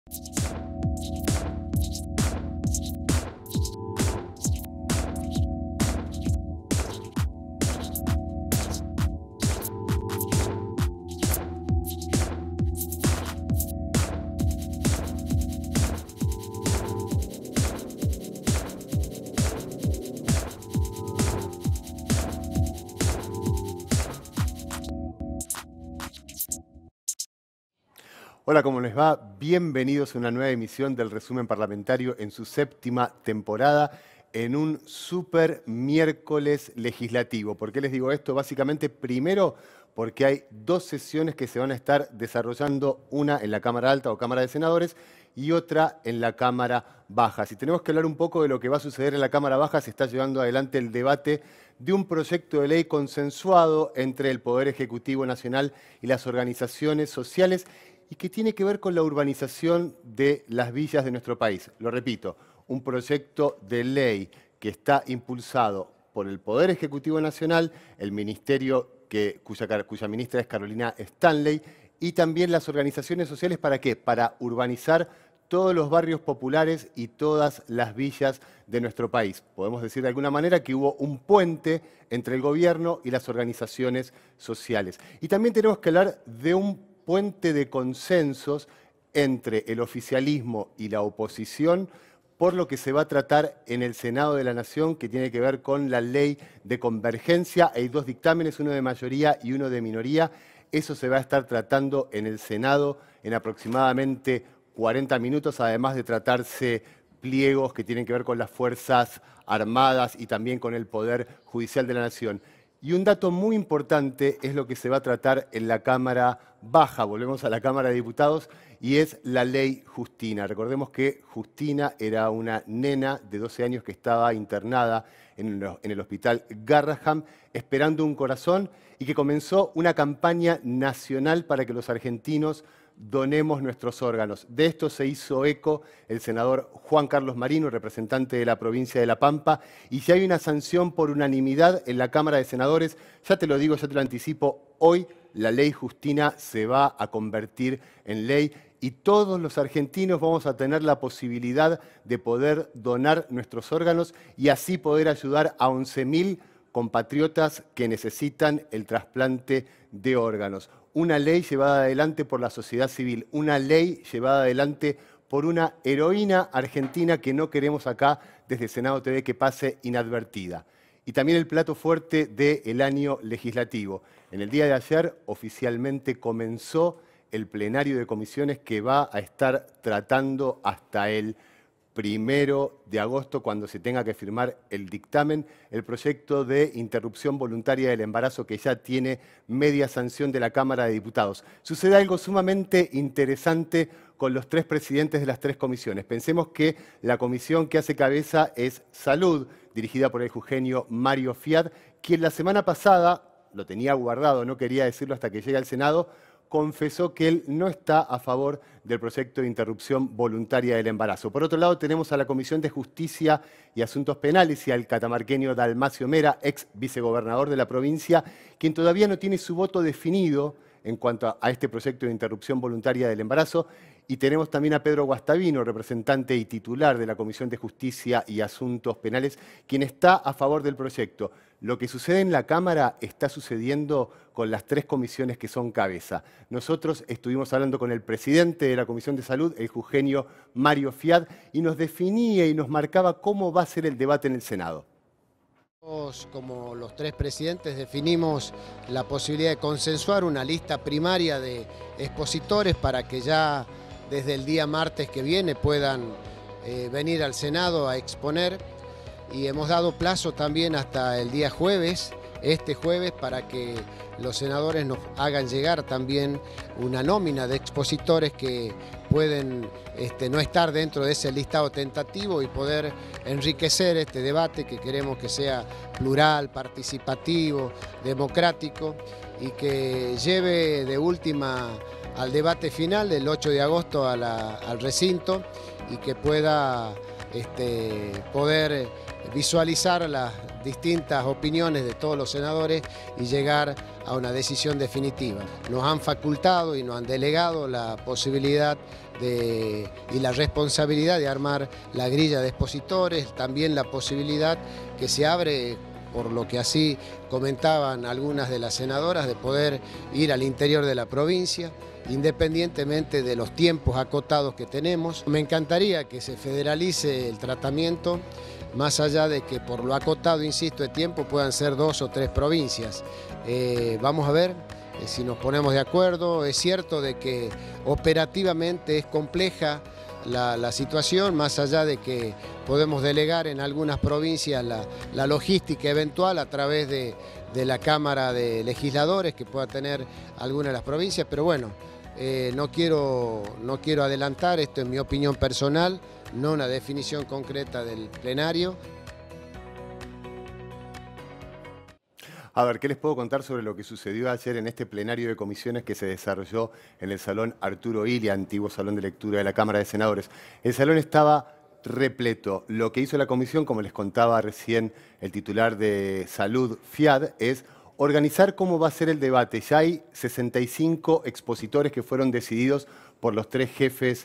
Hola, ¿cómo les va? Bienvenidos a una nueva emisión del Resumen Parlamentario en su séptima temporada, en un super miércoles legislativo. ¿Por qué les digo esto? Básicamente, primero, porque hay dos sesiones que se van a estar desarrollando, una en la Cámara Alta o Cámara de Senadores y otra en la Cámara Baja. Si tenemos que hablar un poco de lo que va a suceder en la Cámara Baja, se está llevando adelante el debate de un proyecto de ley consensuado entre el Poder Ejecutivo Nacional y las organizaciones sociales y que tiene que ver con la urbanización de las villas de nuestro país. Lo repito, un proyecto de ley que está impulsado por el Poder Ejecutivo Nacional, el ministerio cuya ministra es Carolina Stanley, y también las organizaciones sociales. ¿Para qué? Para urbanizar todos los barrios populares y todas las villas de nuestro país. Podemos decir de alguna manera que hubo un puente entre el gobierno y las organizaciones sociales. Y también tenemos que hablar de un puente de consensos entre el oficialismo y la oposición por lo que se va a tratar en el Senado de la Nación, que tiene que ver con la ley de convergencia. Hay dos dictámenes, uno de mayoría y uno de minoría. Eso se va a estar tratando en el Senado en aproximadamente 40 minutos, además de tratarse pliegos que tienen que ver con las Fuerzas Armadas y también con el Poder Judicial de la Nación. Y un dato muy importante es lo que se va a tratar en la Cámara Baja, volvemos a la Cámara de Diputados, y es la ley Justina. Recordemos que Justina era una nena de 12 años que estaba internada en el hospital Garrahan esperando un corazón y que comenzó una campaña nacional para que los argentinos donemos nuestros órganos. De esto se hizo eco el senador Juan Carlos Marino, representante de la provincia de La Pampa, y si hay una sanción por unanimidad en la Cámara de Senadores, ya te lo digo, ya te lo anticipo, hoy la ley Justina se va a convertir en ley y todos los argentinos vamos a tener la posibilidad de poder donar nuestros órganos y así poder ayudar a 11.000 compatriotas que necesitan el trasplante de órganos. Una ley llevada adelante por la sociedad civil, una ley llevada adelante por una heroína argentina que no queremos acá desde Senado TV que pase inadvertida. Y también el plato fuerte del año legislativo. En el día de ayer oficialmente comenzó el plenario de comisiones que va a estar tratando hasta el 1 de agosto, cuando se tenga que firmar el dictamen, el proyecto de interrupción voluntaria del embarazo que ya tiene media sanción de la Cámara de Diputados. Sucede algo sumamente interesante con los tres presidentes de las tres comisiones. Pensemos que la comisión que hace cabeza es Salud, dirigida por el jujeño Mario Fiat, quien la semana pasada, lo tenía guardado, no quería decirlo hasta que llegue al Senado, confesó que él no está a favor del proyecto de interrupción voluntaria del embarazo. Por otro lado, tenemos a la Comisión de Justicia y Asuntos Penales y al catamarqueño Dalmacio Mera, ex vicegobernador de la provincia, quien todavía no tiene su voto definido en cuanto a este proyecto de interrupción voluntaria del embarazo. Y tenemos también a Pedro Guastavino, representante y titular de la Comisión de Justicia y Asuntos Penales, quien está a favor del proyecto. Lo que sucede en la Cámara está sucediendo con las tres comisiones que son cabeza. Nosotros estuvimos hablando con el presidente de la Comisión de Salud, el jujeño Mario Fiat, y nos definía y nos marcaba cómo va a ser el debate en el Senado. Como los tres presidentes definimos la posibilidad de consensuar una lista primaria de expositores para que ya desde el día martes que viene puedan venir al Senado a exponer, y hemos dado plazo también hasta el día jueves, este jueves, para que los senadores nos hagan llegar también una nómina de expositores que pueden no estar dentro de ese listado tentativo y poder enriquecer este debate que queremos que sea plural, participativo, democrático y que lleve de última al debate final del 8 de agosto al recinto y que pueda poder visualizar las distintas opiniones de todos los senadores y llegar a una decisión definitiva. Nos han facultado y nos han delegado la posibilidad y la responsabilidad de armar la grilla de expositores, también la posibilidad que se abre, por lo que así comentaban algunas de las senadoras, de poder ir al interior de la provincia, independientemente de los tiempos acotados que tenemos. Me encantaría que se federalice el tratamiento, más allá de que por lo acotado, insisto, de tiempo puedan ser 2 o 3 provincias. Vamos a ver si nos ponemos de acuerdo. Es cierto de que operativamente es compleja la situación, más allá de que podemos delegar en algunas provincias la logística eventual a través de la Cámara de Legisladores que pueda tener alguna de las provincias, pero bueno, no quiero adelantar, esto es mi opinión personal, no una definición concreta del plenario. A ver, ¿qué les puedo contar sobre lo que sucedió ayer en este plenario de comisiones que se desarrolló en el Salón Arturo Illia, antiguo Salón de Lectura de la Cámara de Senadores? El salón estaba repleto. Lo que hizo la comisión, como les contaba recién el titular de Salud, Fiad, es organizar cómo va a ser el debate. Ya hay 65 expositores que fueron decididos por los 3 jefes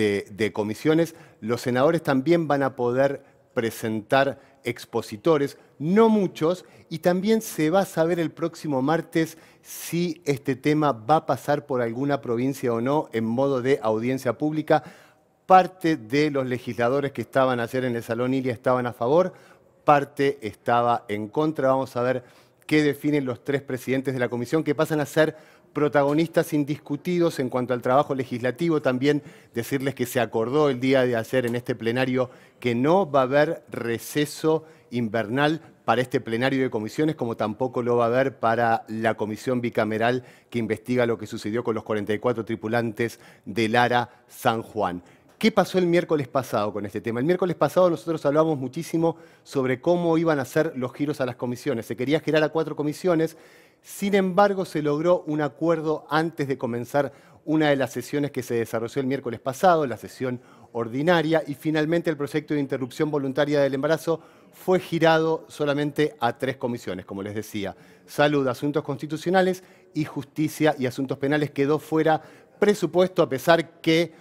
de comisiones. Los senadores también van a poder presentar expositores, no muchos, y también se va a saber el próximo martes si este tema va a pasar por alguna provincia o no en modo de audiencia pública. Parte de los legisladores que estaban ayer en el Salón Illia estaban a favor, parte estaba en contra. Vamos a ver qué definen los 3 presidentes de la comisión, que pasan a ser protagonistas indiscutidos en cuanto al trabajo legislativo. También decirles que se acordó el día de ayer en este plenario que no va a haber receso invernal para este plenario de comisiones, como tampoco lo va a haber para la comisión bicameral que investiga lo que sucedió con los 44 tripulantes del ARA San Juan. ¿Qué pasó el miércoles pasado con este tema? El miércoles pasado nosotros hablamos muchísimo sobre cómo iban a ser los giros a las comisiones. Se quería girar a 4 comisiones, sin embargo se logró un acuerdo antes de comenzar una de las sesiones que se desarrolló el miércoles pasado, la sesión ordinaria, y finalmente el proyecto de interrupción voluntaria del embarazo fue girado solamente a 3 comisiones, como les decía. Salud, Asuntos Constitucionales y Justicia y Asuntos Penales quedó fuera presupuesto, a pesar que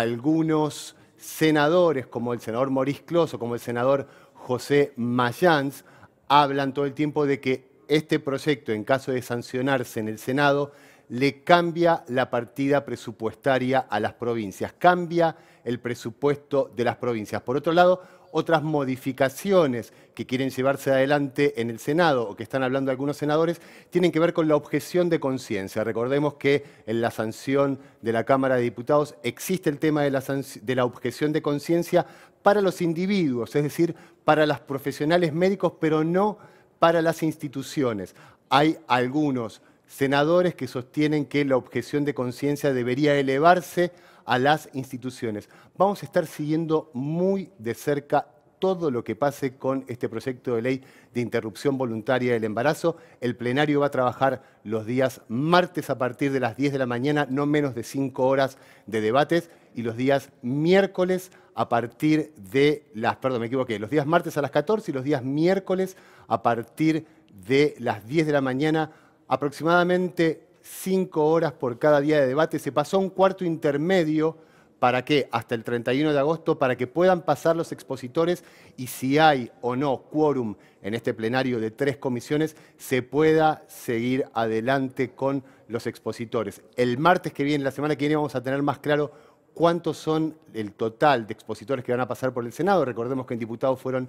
algunos senadores, como el senador Maurice Clos o como el senador José Mayans, hablan todo el tiempo de que este proyecto, en caso de sancionarse en el Senado, le cambia la partida presupuestaria a las provincias, cambia el presupuesto de las provincias. Por otro lado, otras modificaciones que quieren llevarse adelante en el Senado o que están hablando algunos senadores tienen que ver con la objeción de conciencia. Recordemos que en la sanción de la Cámara de Diputados existe el tema de la objeción de conciencia para los individuos, es decir, para los profesionales médicos, pero no para las instituciones. Hay algunos senadores que sostienen que la objeción de conciencia debería elevarse a las instituciones. Vamos a estar siguiendo muy de cerca todo lo que pase con este proyecto de ley de interrupción voluntaria del embarazo. El plenario va a trabajar los días martes a partir de las 10 de la mañana, no menos de 5 horas de debates, y los días miércoles a partir de las, perdón, me equivoqué, los días martes a las 14 y los días miércoles a partir de las 10 de la mañana, aproximadamente 5 horas por cada día de debate. Se pasó a un cuarto intermedio. ¿Para qué? Hasta el 31 de agosto, para que puedan pasar los expositores y si hay o no quórum en este plenario de 3 comisiones, se pueda seguir adelante con los expositores. El martes que viene, la semana que viene, vamos a tener más claro cuántos son el total de expositores que van a pasar por el Senado. Recordemos que en diputados fueron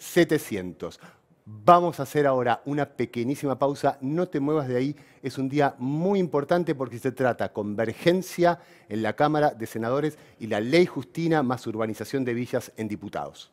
700. Vamos a hacer ahora una pequeñísima pausa, no te muevas de ahí, es un día muy importante porque se trata convergencia en la Cámara de Senadores y la Ley Justina más urbanización de villas en diputados.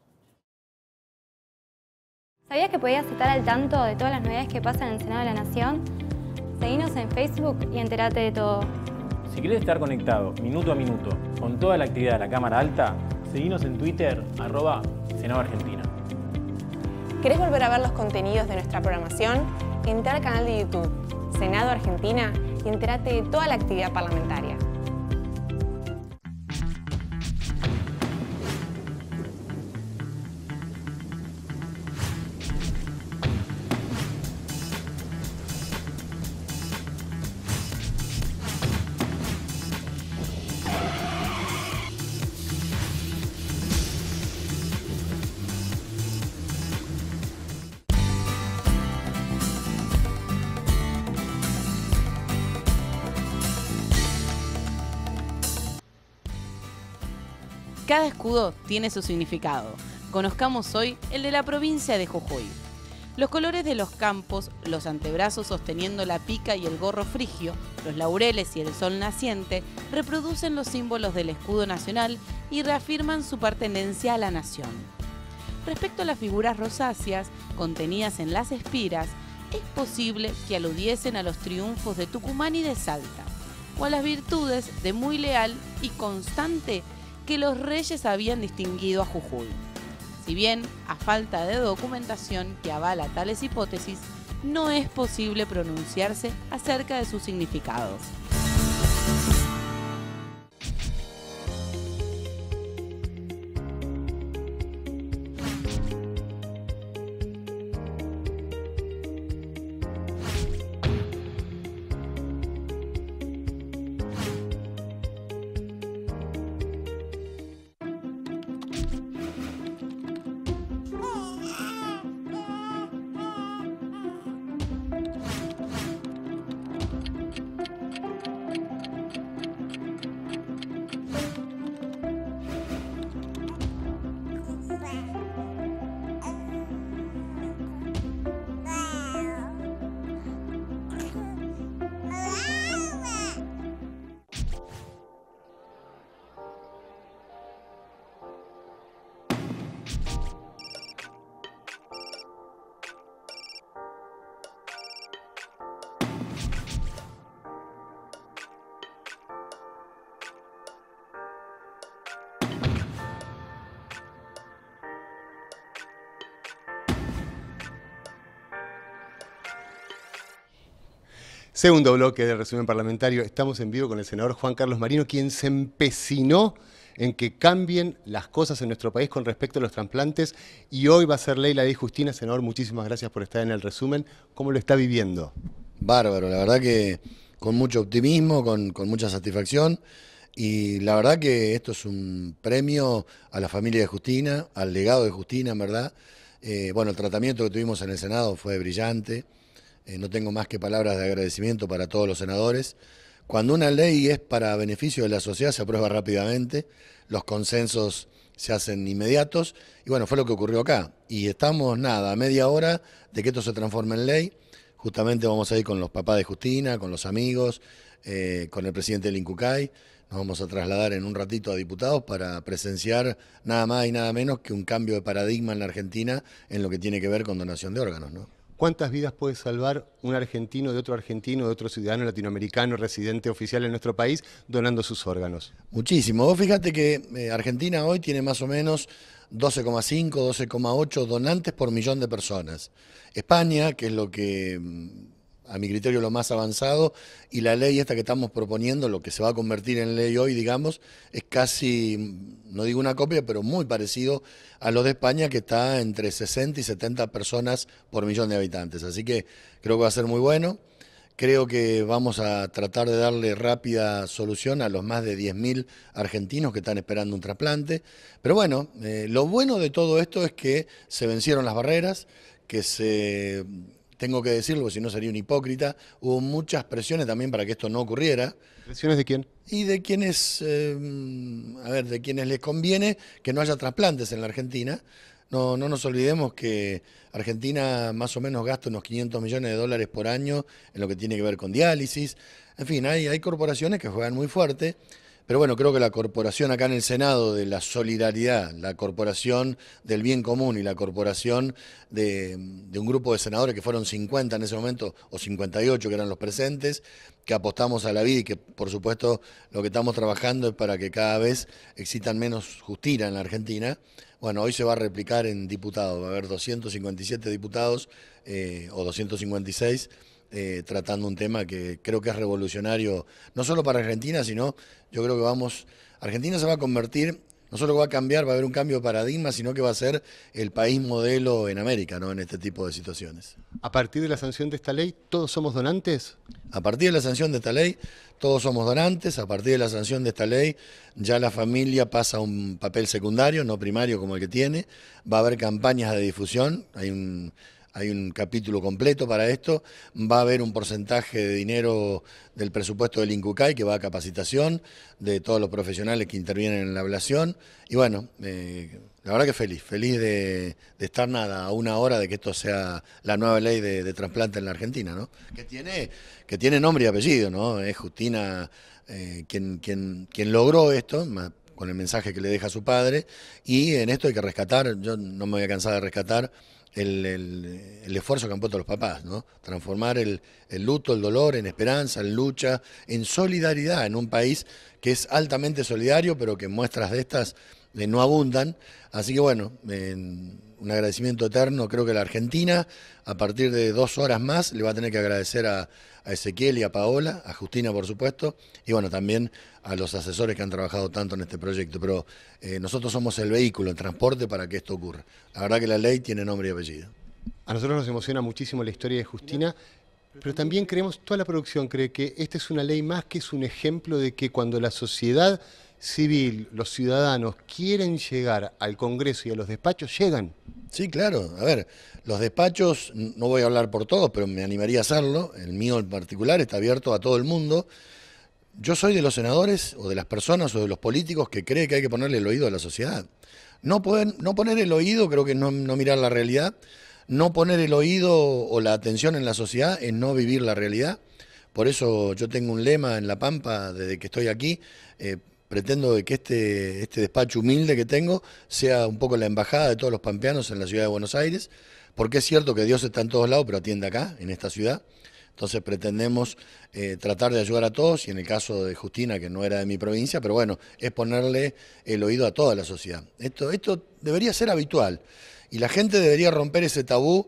¿Sabías que podías estar al tanto de todas las novedades que pasan en el Senado de la Nación? Seguinos en Facebook y entérate de todo. Si querés estar conectado minuto a minuto con toda la actividad de la Cámara Alta, seguinos en Twitter, @SenadoArgentina. ¿Querés volver a ver los contenidos de nuestra programación? Entra al canal de YouTube Senado Argentina y entérate de toda la actividad parlamentaria. Cada escudo tiene su significado. Conozcamos hoy el de la provincia de Jujuy. Los colores de los campos, los antebrazos sosteniendo la pica y el gorro frigio, los laureles y el sol naciente reproducen los símbolos del escudo nacional y reafirman su pertenencia a la nación. Respecto a las figuras rosáceas contenidas en las espiras, es posible que aludiesen a los triunfos de Tucumán y de Salta, o a las virtudes de muy leal y constante que los reyes habían distinguido a Jujuy. Si bien, a falta de documentación que avala tales hipótesis, no es posible pronunciarse acerca de sus significados. Segundo bloque del resumen parlamentario. Estamos en vivo con el senador Juan Carlos Marino, quien se empecinó en que cambien las cosas en nuestro país con respecto a los trasplantes, y hoy va a ser ley la ley Justina. Senador, muchísimas gracias por estar en el resumen. ¿Cómo lo está viviendo? Bárbaro, la verdad que con mucho optimismo, con mucha satisfacción, y la verdad que esto es un premio a la familia de Justina, al legado de Justina, en verdad. Bueno, el tratamiento que tuvimos en el Senado fue brillante. No tengo más que palabras de agradecimiento para todos los senadores. Cuando una ley es para beneficio de la sociedad, se aprueba rápidamente, los consensos se hacen inmediatos, y bueno, fue lo que ocurrió acá. Y estamos, a media hora de que esto se transforme en ley. Justamente vamos a ir con los papás de Justina, con los amigos, con el presidente del INCUCAI. Nos vamos a trasladar en un ratito a diputados para presenciar nada más y nada menos que un cambio de paradigma en la Argentina en lo que tiene que ver con donación de órganos, ¿no? ¿Cuántas vidas puede salvar un argentino, de otro ciudadano latinoamericano residente oficial en nuestro país donando sus órganos? Muchísimo. Vos fíjate que Argentina hoy tiene más o menos 12,5, 12,8 donantes por millón de personas. España, que es lo que a mi criterio lo más avanzado, y la ley esta que estamos proponiendo, lo que se va a convertir en ley hoy, digamos, es casi, no digo una copia, pero muy parecido a lo de España, que está entre 60 y 70 personas por millón de habitantes. Así que creo que va a ser muy bueno. Creo que vamos a tratar de darle rápida solución a los más de 10.000 argentinos que están esperando un trasplante. Pero bueno, lo bueno de todo esto es que se vencieron las barreras, que tengo que decirlo, porque si no sería un hipócrita, hubo muchas presiones también para que esto no ocurriera. ¿Presiones de quién? Y de quienes, de quienes les conviene que no haya trasplantes en la Argentina. No nos olvidemos que Argentina más o menos gasta unos 500 millones de dólares por año en lo que tiene que ver con diálisis. En fin, hay corporaciones que juegan muy fuerte. Pero bueno, creo que la corporación acá en el Senado de la solidaridad, la corporación del bien común y la corporación de un grupo de senadores que fueron 50 en ese momento, o 58 que eran los presentes, que apostamos a la vida y que por supuesto lo que estamos trabajando es para que cada vez existan menos Justina en la Argentina. Bueno, hoy se va a replicar en diputados, va a haber 257 diputados o 256, tratando un tema que creo que es revolucionario, no solo para Argentina, sino yo creo que Argentina se va a convertir, no solo va a cambiar, va a haber un cambio de paradigma, sino que va a ser el país modelo en América, ¿no? En este tipo de situaciones. ¿A partir de la sanción de esta ley, todos somos donantes? A partir de la sanción de esta ley, todos somos donantes. A partir de la sanción de esta ley, ya la familia pasa a un papel secundario, no primario como el que tiene. Va a haber campañas de difusión. hay un capítulo completo para esto. Va a haber un porcentaje de dinero del presupuesto del INCUCAI que va a capacitación de todos los profesionales que intervienen en la ablación. Y bueno, la verdad que feliz de estar a una hora de que esto sea la nueva ley de trasplante en la Argentina, ¿no? Que tiene nombre y apellido, ¿no? Es Justina quien logró esto, con el mensaje que le deja a su padre, y en esto hay que rescatar, yo no me voy a cansar de rescatar el esfuerzo que han puesto los papás, ¿no? Transformar el luto, el dolor en esperanza, en lucha, en solidaridad, en un país que es altamente solidario, pero que muestras de estas no abundan. Así que bueno, un agradecimiento eterno. Creo que la Argentina, a partir de 2 horas más, le va a tener que agradecer a Ezequiel y a Paola, a Justina por supuesto, y bueno, también a los asesores que han trabajado tanto en este proyecto. Pero nosotros somos el vehículo, el transporte para que esto ocurra. La verdad que la ley tiene nombre y apellido. A nosotros nos emociona muchísimo la historia de Justina, pero también creemos, toda la producción cree que esta es una ley más que es un ejemplo de que cuando la sociedad civil, los ciudadanos quieren llegar al Congreso y a los despachos, llegan. Sí, claro. A ver, los despachos, no voy a hablar por todos, pero me animaría a hacerlo. El mío en particular está abierto a todo el mundo. Yo soy de los senadores o de las personas o de los políticos que cree que hay que ponerle el oído a la sociedad. No poner el oído creo que es no mirar la realidad. No poner el oído o la atención en la sociedad es no vivir la realidad. Por eso yo tengo un lema en La Pampa desde que estoy aquí. Pretendo de que este despacho humilde que tengo sea un poco la embajada de todos los pampeanos en la ciudad de Buenos Aires, porque es cierto que Dios está en todos lados, pero atiende acá, en esta ciudad. Entonces pretendemos tratar de ayudar a todos, y en el caso de Justina, que no era de mi provincia, pero bueno, es ponerle el oído a toda la sociedad. Esto debería ser habitual, y la gente debería romper ese tabú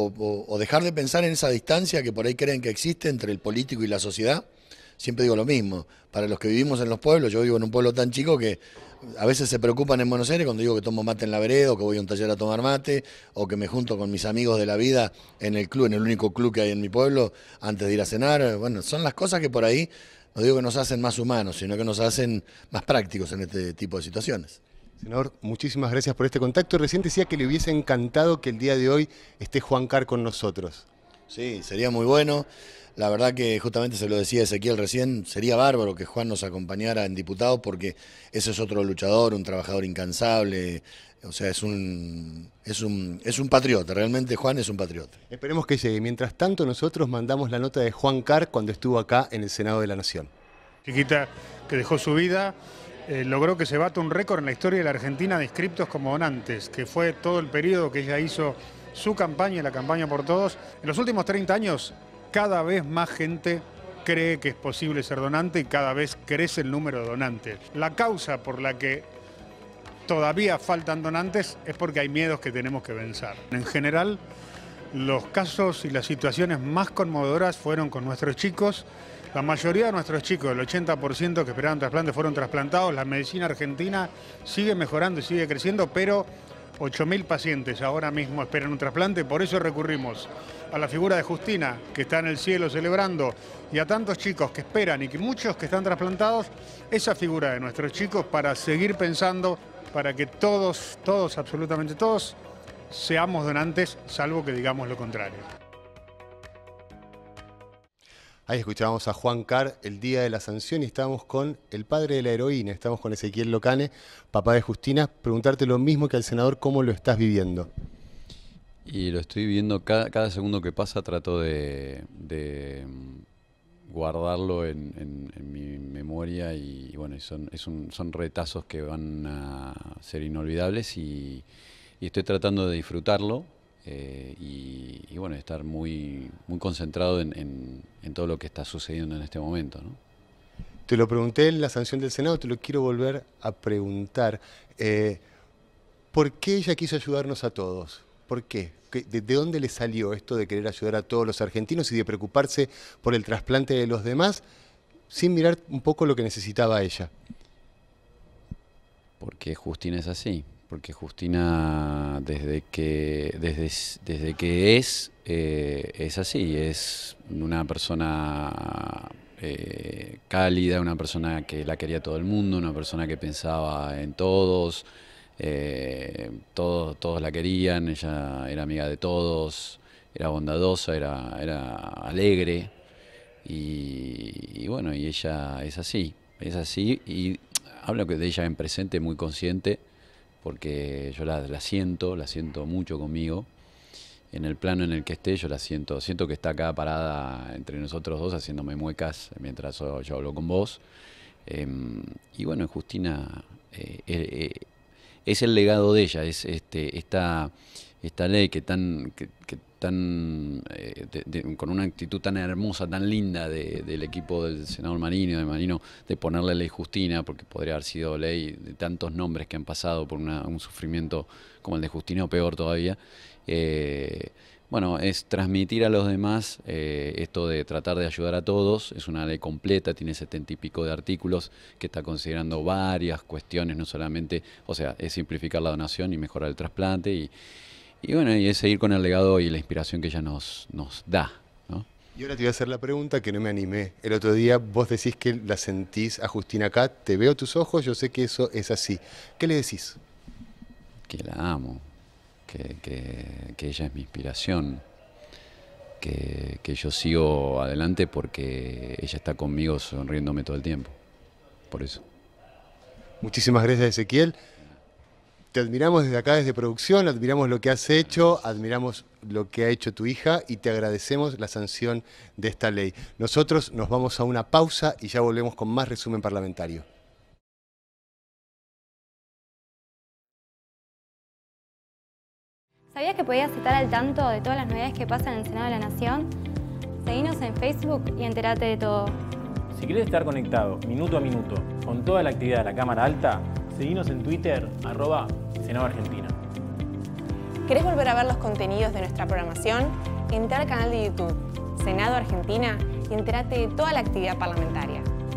o dejar de pensar en esa distancia que por ahí creen que existe entre el político y la sociedad. Siempre digo lo mismo, para los que vivimos en los pueblos, yo vivo en un pueblo tan chico que a veces se preocupan en Buenos Aires cuando digo que tomo mate en la vereda, o que voy a un taller a tomar mate, o que me junto con mis amigos de la vida en el club, en el único club que hay en mi pueblo, antes de ir a cenar. Bueno, son las cosas que por ahí, no digo que nos hacen más humanos, sino que nos hacen más prácticos en este tipo de situaciones. Senador, muchísimas gracias por este contacto. Recién decía que le hubiese encantado que el día de hoy esté Juan Carr con nosotros. Sí, sería muy bueno. La verdad que justamente se lo decía Ezequiel recién, sería bárbaro que Juan nos acompañara en diputados, porque ese es otro luchador, un trabajador incansable, o sea, es un patriota, realmente Juan es un patriota. Esperemos que llegue. Mientras tanto, nosotros mandamos la nota de Juan Carr cuando estuvo acá en el Senado de la Nación. Chiquita que dejó su vida, logró que se bata un récord en la historia de la Argentina de inscriptos como donantes, que fue todo el periodo que ella hizo su campaña, la campaña por todos. En los últimos 30 años, cada vez más gente cree que es posible ser donante y cada vez crece el número de donantes. La causa por la que todavía faltan donantes es porque hay miedos que tenemos que vencer. En general, los casos y las situaciones más conmovedoras fueron con nuestros chicos. La mayoría de nuestros chicos, el 80% que esperaban trasplante, fueron trasplantados. La medicina argentina sigue mejorando y sigue creciendo, pero 8.000 pacientes ahora mismo esperan un trasplante. Por eso recurrimos a la figura de Justina, que está en el cielo celebrando, y a tantos chicos que esperan y que muchos que están trasplantados, esa figura de nuestros chicos, para seguir pensando, para que todos, absolutamente todos, seamos donantes, salvo que digamos lo contrario. Ahí escuchábamos a Juan Carr el día de la sanción y estábamos con el padre de la heroína, estamos con Ezequiel Locane, papá de Justina. Preguntarte lo mismo que al senador, ¿cómo lo estás viviendo? Y lo estoy viviendo cada segundo que pasa, trato de guardarlo en mi memoria, y bueno, son retazos que van a ser inolvidables, y estoy tratando de disfrutarlo y bueno, estar muy concentrado en todo lo que está sucediendo en este momento, ¿no? Te lo pregunté en la sanción del Senado, te lo quiero volver a preguntar. ¿Por qué ella quiso ayudarnos a todos? ¿Por qué? ¿De dónde le salió esto de querer ayudar a todos los argentinos y de preocuparse por el trasplante de los demás sin mirar un poco lo que necesitaba ella? Porque Justina es así. Porque Justina desde que es así, es una persona cálida, una persona que la quería todo el mundo, una persona que pensaba en todos, todos la querían, ella era amiga de todos, era bondadosa, era alegre y bueno, y ella es así y hablo de ella en presente muy consciente porque yo la siento mucho conmigo. En el plano en el que esté, yo la siento que está acá parada entre nosotros dos haciéndome muecas mientras yo hablo con vos. Y bueno, Justina es el legado de ella, es esta ley con una actitud tan hermosa, tan linda del equipo del senador Marino, de ponerle ley Justina, porque podría haber sido ley de tantos nombres que han pasado por un sufrimiento como el de Justina o peor todavía. Bueno, es transmitir a los demás esto de tratar de ayudar a todos. Es una ley completa, tiene 70 y pico de artículos que está considerando varias cuestiones, no solamente, o sea, es simplificar la donación y mejorar el trasplante y bueno, y es seguir con el legado y la inspiración que ella nos da, ¿no? Y ahora te voy a hacer la pregunta que no me animé. El otro día vos decís que la sentís a Justina acá, te veo tus ojos, yo sé que eso es así. ¿Qué le decís? Que la amo. Que ella es mi inspiración, que yo sigo adelante porque ella está conmigo sonriéndome todo el tiempo, por eso. Muchísimas gracias, Ezequiel. Te admiramos desde acá, desde producción, admiramos lo que has hecho, admiramos lo que ha hecho tu hija y te agradecemos la sanción de esta ley. Nosotros nos vamos a una pausa y ya volvemos con más resumen parlamentario. ¿Sabías que podías estar al tanto de todas las novedades que pasan en el Senado de la Nación? Seguinos en Facebook y entérate de todo. Si querés estar conectado minuto a minuto con toda la actividad de la Cámara Alta, seguinos en Twitter, @Senado Argentina. ¿Querés volver a ver los contenidos de nuestra programación? Entra al canal de YouTube Senado Argentina y entérate de toda la actividad parlamentaria.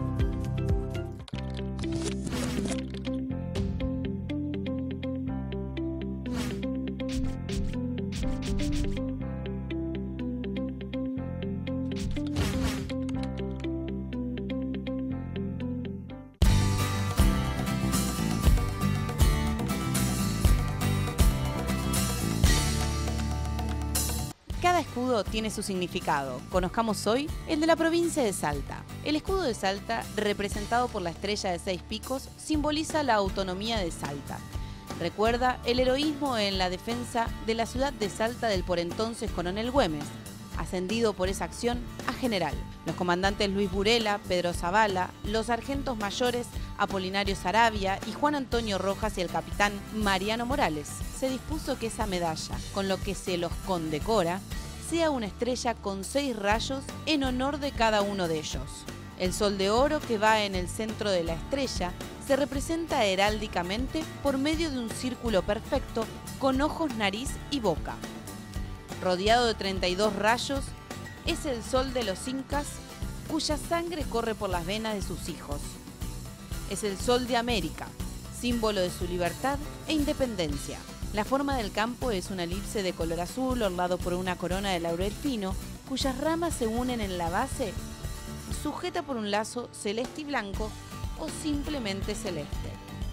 Cada escudo tiene su significado. Conozcamos hoy el de la provincia de Salta. El escudo de Salta, representado por la estrella de 6 picos, simboliza la autonomía de Salta. Recuerda el heroísmo en la defensa de la ciudad de Salta del por entonces coronel Güemes, ascendido por esa acción a general. Los comandantes Luis Burela, Pedro Zavala, los sargentos mayores Apolinario Saravia y Juan Antonio Rojas y el capitán Mariano Morales. Se dispuso que esa medalla, con lo que se los condecora, sea una estrella con 6 rayos en honor de cada uno de ellos. El sol de oro que va en el centro de la estrella se representa heráldicamente por medio de un círculo perfecto con ojos, nariz y boca. Rodeado de 32 rayos, es el sol de los incas, cuya sangre corre por las venas de sus hijos. Es el sol de América, símbolo de su libertad e independencia. La forma del campo es una elipse de color azul orlado por una corona de laurel fino, cuyas ramas se unen en la base, sujeta por un lazo celeste y blanco o simplemente celeste.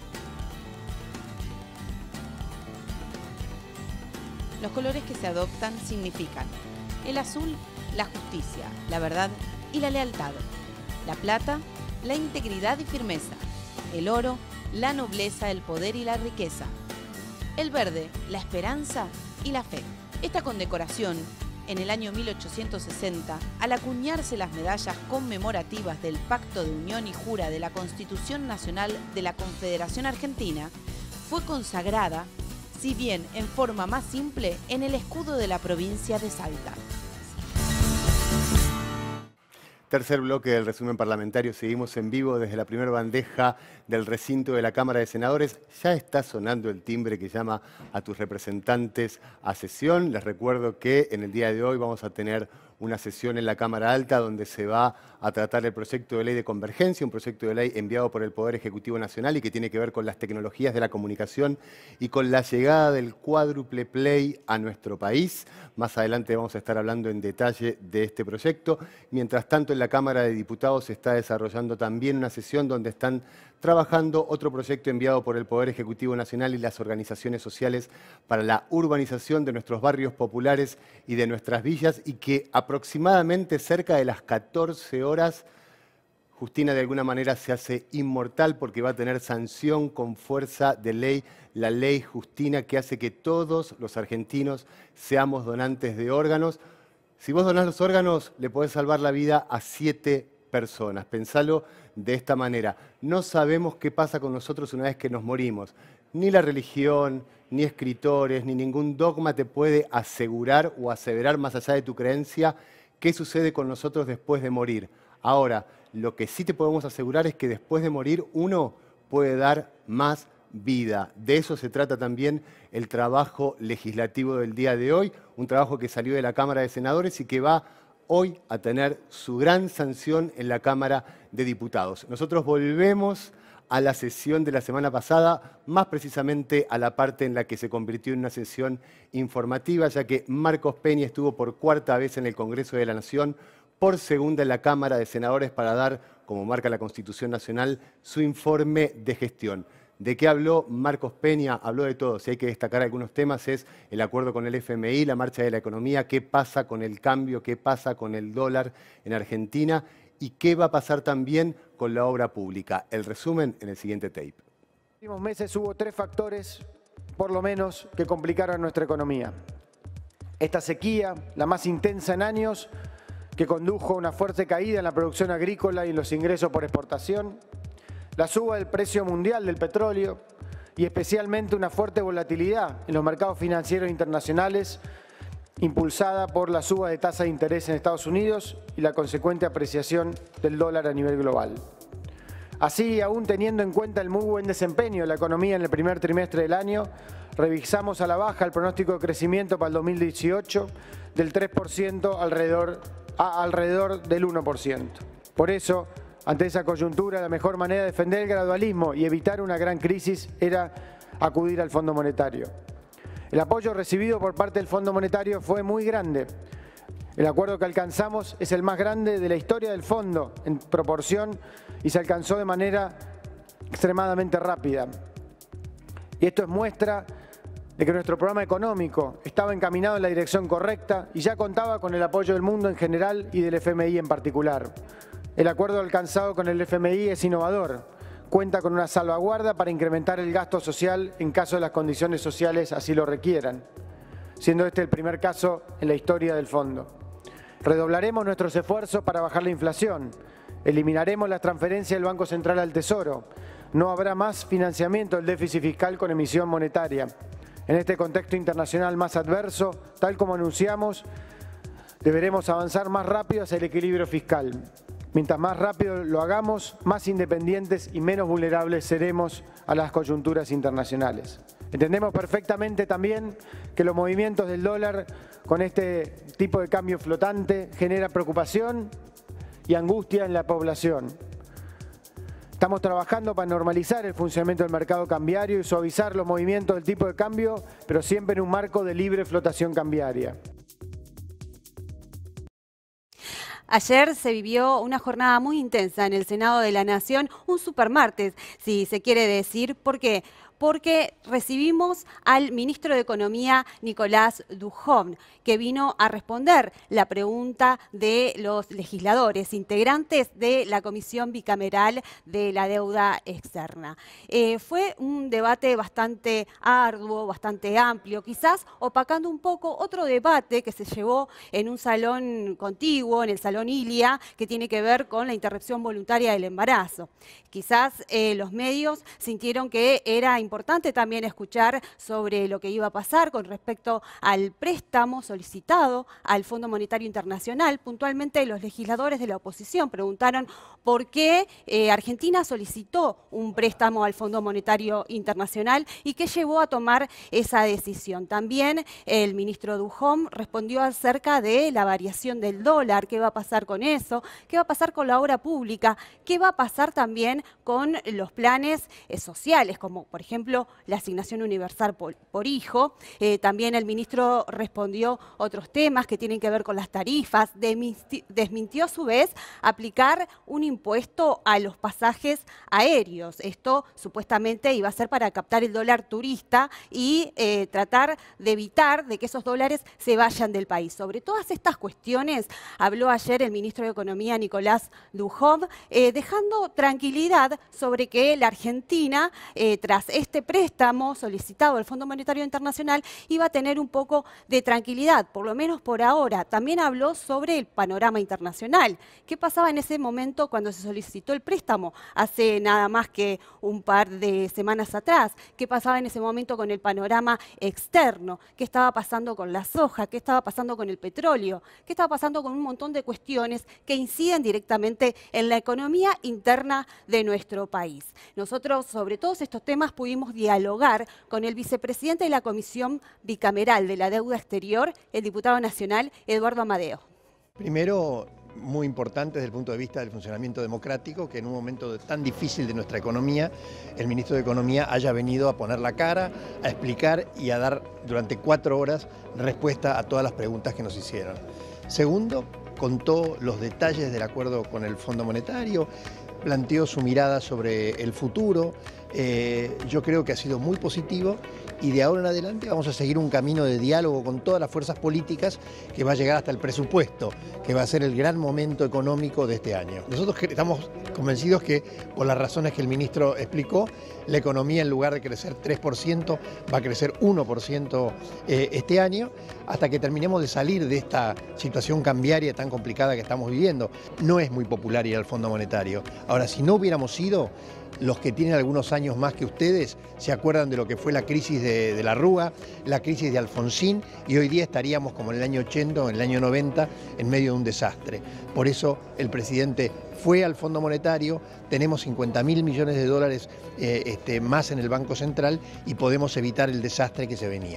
Los colores que se adoptan significan: el azul, la justicia, la verdad y la lealtad; la plata, la integridad y firmeza; el oro, la nobleza, el poder y la riqueza; el verde, la esperanza y la fe. Esta condecoración, en el año 1860, al acuñarse las medallas conmemorativas del Pacto de Unión y Jura de la Constitución Nacional de la Confederación Argentina, fue consagrada, si bien en forma más simple, en el escudo de la provincia de Salta. Tercer bloque del resumen parlamentario. Seguimos en vivo desde la primera bandeja del recinto de la Cámara de Senadores. Ya está sonando el timbre que llama a tus representantes a sesión. Les recuerdo que en el día de hoy vamos a tener una sesión en la Cámara Alta donde se va a tratar el proyecto de ley de convergencia, un proyecto de ley enviado por el Poder Ejecutivo Nacional y que tiene que ver con las tecnologías de la comunicación y con la llegada del cuádruple play a nuestro país. Más adelante vamos a estar hablando en detalle de este proyecto. Mientras tanto, en la Cámara de Diputados se está desarrollando también una sesión donde están trabajando otro proyecto enviado por el Poder Ejecutivo Nacional y las organizaciones sociales para la urbanización de nuestros barrios populares y de nuestras villas, y que aproximadamente cerca de las 14 horas, Justina de alguna manera se hace inmortal porque va a tener sanción con fuerza de ley, la ley Justina, que hace que todos los argentinos seamos donantes de órganos. Si vos donás los órganos, le podés salvar la vida a 7 personas. Pensalo de esta manera. No sabemos qué pasa con nosotros una vez que nos morimos. Ni la religión, ni escritores, ni ningún dogma te puede asegurar o aseverar más allá de tu creencia qué sucede con nosotros después de morir. Ahora, lo que sí te podemos asegurar es que después de morir uno puede dar más vida. De eso se trata también el trabajo legislativo del día de hoy, un trabajo que salió de la Cámara de Senadores y que va hoy a tener su gran sanción en la Cámara de Diputados. Nosotros volvemos a la sesión de la semana pasada, más precisamente a la parte en la que se convirtió en una sesión informativa, ya que Marcos Peña estuvo por 4ª vez en el Congreso de la Nación, por 2ª en la Cámara de Senadores para dar, como marca la Constitución Nacional, su informe de gestión. ¿De qué habló Marcos Peña? Habló de todo. Si hay que destacar algunos temas es el acuerdo con el FMI, la marcha de la economía, qué pasa con el cambio, qué pasa con el dólar en Argentina y qué va a pasar también con la obra pública. El resumen en el siguiente tape. En los últimos meses hubo 3 factores, por lo menos, que complicaron nuestra economía. Esta sequía, la más intensa en años, que condujo a una fuerte caída en la producción agrícola y en los ingresos por exportación, la suba del precio mundial del petróleo y especialmente una fuerte volatilidad en los mercados financieros internacionales impulsada por la suba de tasa de interés en Estados Unidos y la consecuente apreciación del dólar a nivel global. Así, aún teniendo en cuenta el muy buen desempeño de la economía en el primer trimestre del año, revisamos a la baja el pronóstico de crecimiento para el 2018 del 3% a alrededor del 1%. Por eso, ante esa coyuntura, la mejor manera de defender el gradualismo y evitar una gran crisis era acudir al Fondo Monetario. El apoyo recibido por parte del Fondo Monetario fue muy grande. El acuerdo que alcanzamos es el más grande de la historia del Fondo en proporción y se alcanzó de manera extremadamente rápida. Y esto es muestra de que nuestro programa económico estaba encaminado en la dirección correcta y ya contaba con el apoyo del mundo en general y del FMI en particular. El acuerdo alcanzado con el FMI es innovador. Cuenta con una salvaguarda para incrementar el gasto social en caso de las condiciones sociales así lo requieran, siendo este el primer caso en la historia del fondo. Redoblaremos nuestros esfuerzos para bajar la inflación. Eliminaremos las transferencias del Banco Central al Tesoro. No habrá más financiamiento del déficit fiscal con emisión monetaria. En este contexto internacional más adverso, tal como anunciamos, deberemos avanzar más rápido hacia el equilibrio fiscal. Mientras más rápido lo hagamos, más independientes y menos vulnerables seremos a las coyunturas internacionales. Entendemos perfectamente también que los movimientos del dólar con este tipo de cambio flotante genera preocupación y angustia en la población. Estamos trabajando para normalizar el funcionamiento del mercado cambiario y suavizar los movimientos del tipo de cambio, pero siempre en un marco de libre flotación cambiaria. Ayer se vivió una jornada muy intensa en el Senado de la Nación, un supermartes, si se quiere decir. ¿Por qué? Porque recibimos al ministro de Economía, Nicolás Dujovne, que vino a responder la pregunta de los legisladores, integrantes de la Comisión Bicameral de la Deuda Externa. Fue un debate bastante arduo, bastante amplio, quizás opacando un poco otro debate que se llevó en un salón contiguo, en el Salón Ilia, que tiene que ver con la interrupción voluntaria del embarazo. Quizás los medios sintieron que era importante también escuchar sobre lo que iba a pasar con respecto al préstamo solicitado al Fondo Monetario Internacional. Puntualmente, los legisladores de la oposición preguntaron por qué Argentina solicitó un préstamo al Fondo Monetario Internacional y qué llevó a tomar esa decisión. También el ministro Duhom respondió acerca de la variación del dólar, qué va a pasar con eso, qué va a pasar con la obra pública, qué va a pasar también con los planes sociales, como por ejemplo la asignación universal por hijo. También el ministro respondió otros temas que tienen que ver con las tarifas, desmintió a su vez aplicar un impuesto a los pasajes aéreos. Esto supuestamente iba a ser para captar el dólar turista y tratar de evitar de que esos dólares se vayan del país. Sobre todas estas cuestiones habló ayer el ministro de Economía, Nicolás Duhom, dejando tranquilidad sobre que la Argentina, tras este préstamo solicitado al Fondo Monetario Internacional, iba a tener un poco de tranquilidad, por lo menos por ahora. También habló sobre el panorama internacional. ¿Qué pasaba en ese momento cuando se solicitó el préstamo? Hace nada más que un par de semanas atrás. ¿Qué pasaba en ese momento con el panorama externo? ¿Qué estaba pasando con la soja? ¿Qué estaba pasando con el petróleo? ¿Qué estaba pasando con un montón de cuestiones que inciden directamente en la economía interna de nuestro país? Nosotros, sobre todos estos temas, pudimos dialogar con el vicepresidente de la Comisión Bicameral de la Deuda Exterior, el diputado nacional Eduardo Amadeo. Primero, muy importante desde el punto de vista del funcionamiento democrático, que en un momento tan difícil de nuestra economía, el ministro de Economía haya venido a poner la cara, a explicar y a dar durante 4 horas respuesta a todas las preguntas que nos hicieron. Segundo, contó los detalles del acuerdo con el Fondo Monetario, planteó su mirada sobre el futuro. Yo creo que ha sido muy positivo y de ahora en adelante vamos a seguir un camino de diálogo con todas las fuerzas políticas que va a llegar hasta el presupuesto, que va a ser el gran momento económico de este año. Nosotros estamos convencidos que, por las razones que el ministro explicó, la economía, en lugar de crecer 3%, va a crecer 1% este año, hasta que terminemos de salir de esta situación cambiaria tan complicada que estamos viviendo. No es muy popular ir al Fondo Monetario. Ahora, si no hubiéramos ido, los que tienen algunos años más que ustedes se acuerdan de lo que fue la crisis de la Rúa, la crisis de Alfonsín, y hoy día estaríamos como en el año 80 o en el año 90 en medio de un desastre. Por eso el presidente fue al Fondo Monetario, tenemos 50.000 millones de dólares más en el Banco Central y podemos evitar el desastre que se venía.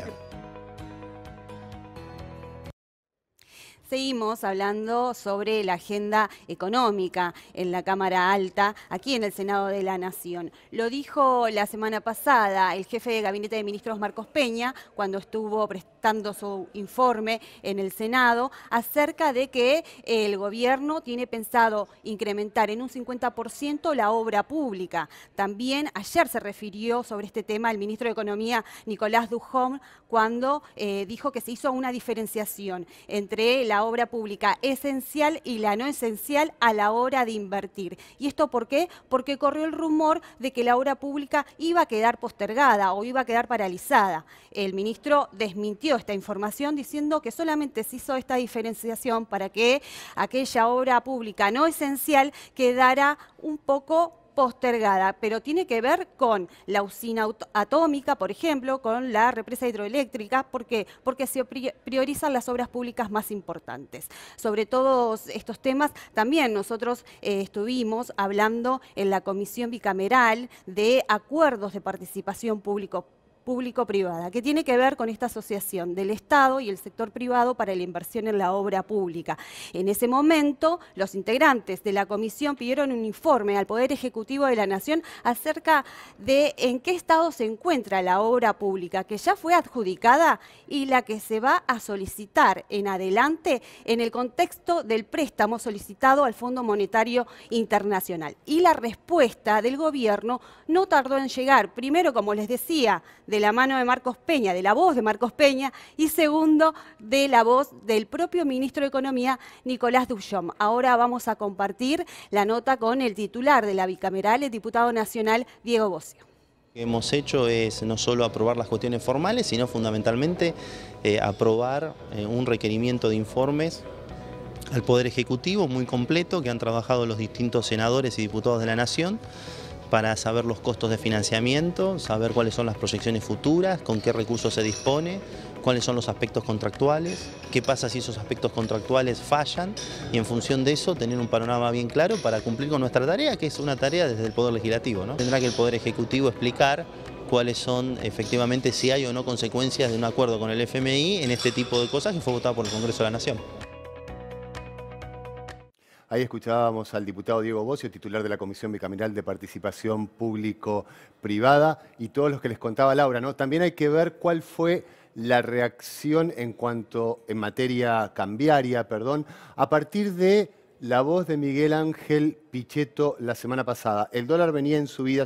Seguimos hablando sobre la agenda económica en la Cámara Alta, aquí en el Senado de la Nación. Lo dijo la semana pasada el jefe de Gabinete de Ministros, Marcos Peña, cuando estuvo prestando su informe en el Senado, acerca de que el gobierno tiene pensado incrementar en un 50% la obra pública. También ayer se refirió sobre este tema el ministro de Economía, Nicolás Duhom, cuando dijo que se hizo una diferenciación entre la obra pública esencial y la no esencial a la hora de invertir. ¿Y esto por qué? Porque corrió el rumor de que la obra pública iba a quedar postergada o iba a quedar paralizada. El ministro desmintió esta información diciendo que solamente se hizo esta diferenciación para que aquella obra pública no esencial quedara un poco postergada, pero tiene que ver con la usina atómica, por ejemplo, con la represa hidroeléctrica. ¿Por qué? Porque se priorizan las obras públicas más importantes. Sobre todos estos temas, también nosotros estuvimos hablando en la Comisión Bicameral de acuerdos de participación público-privada, que tiene que ver con esta asociación del Estado y el sector privado para la inversión en la obra pública. En ese momento, los integrantes de la comisión pidieron un informe al Poder Ejecutivo de la Nación acerca de en qué estado se encuentra la obra pública, que ya fue adjudicada y la que se va a solicitar en adelante en el contexto del préstamo solicitado al Fondo Monetario Internacional. Y la respuesta del gobierno no tardó en llegar, primero, como les decía, de la mano de Marcos Peña, de la voz de Marcos Peña, y segundo, de la voz del propio ministro de Economía, Nicolás Duhom. Ahora vamos a compartir la nota con el titular de la bicameral, el diputado nacional, Diego Bocio. Lo que hemos hecho es no solo aprobar las cuestiones formales, sino fundamentalmente aprobar un requerimiento de informes al Poder Ejecutivo muy completo que han trabajado los distintos senadores y diputados de la Nación, para saber los costos de financiamiento, saber cuáles son las proyecciones futuras, con qué recursos se dispone, cuáles son los aspectos contractuales, qué pasa si esos aspectos contractuales fallan y en función de eso tener un panorama bien claro para cumplir con nuestra tarea, que es una tarea desde el Poder Legislativo, ¿no? Tendrá que el Poder Ejecutivo explicar cuáles son efectivamente, si hay o no consecuencias de un acuerdo con el FMI en este tipo de cosas que fue votado por el Congreso de la Nación. Ahí escuchábamos al diputado Diego Bocio, titular de la Comisión Bicameral de Participación Público-Privada, y todos los que les contaba Laura, ¿no? También hay que ver cuál fue la reacción en materia cambiaria, a partir de la voz de Miguel Ángel Pichetto la semana pasada. El dólar venía en subida,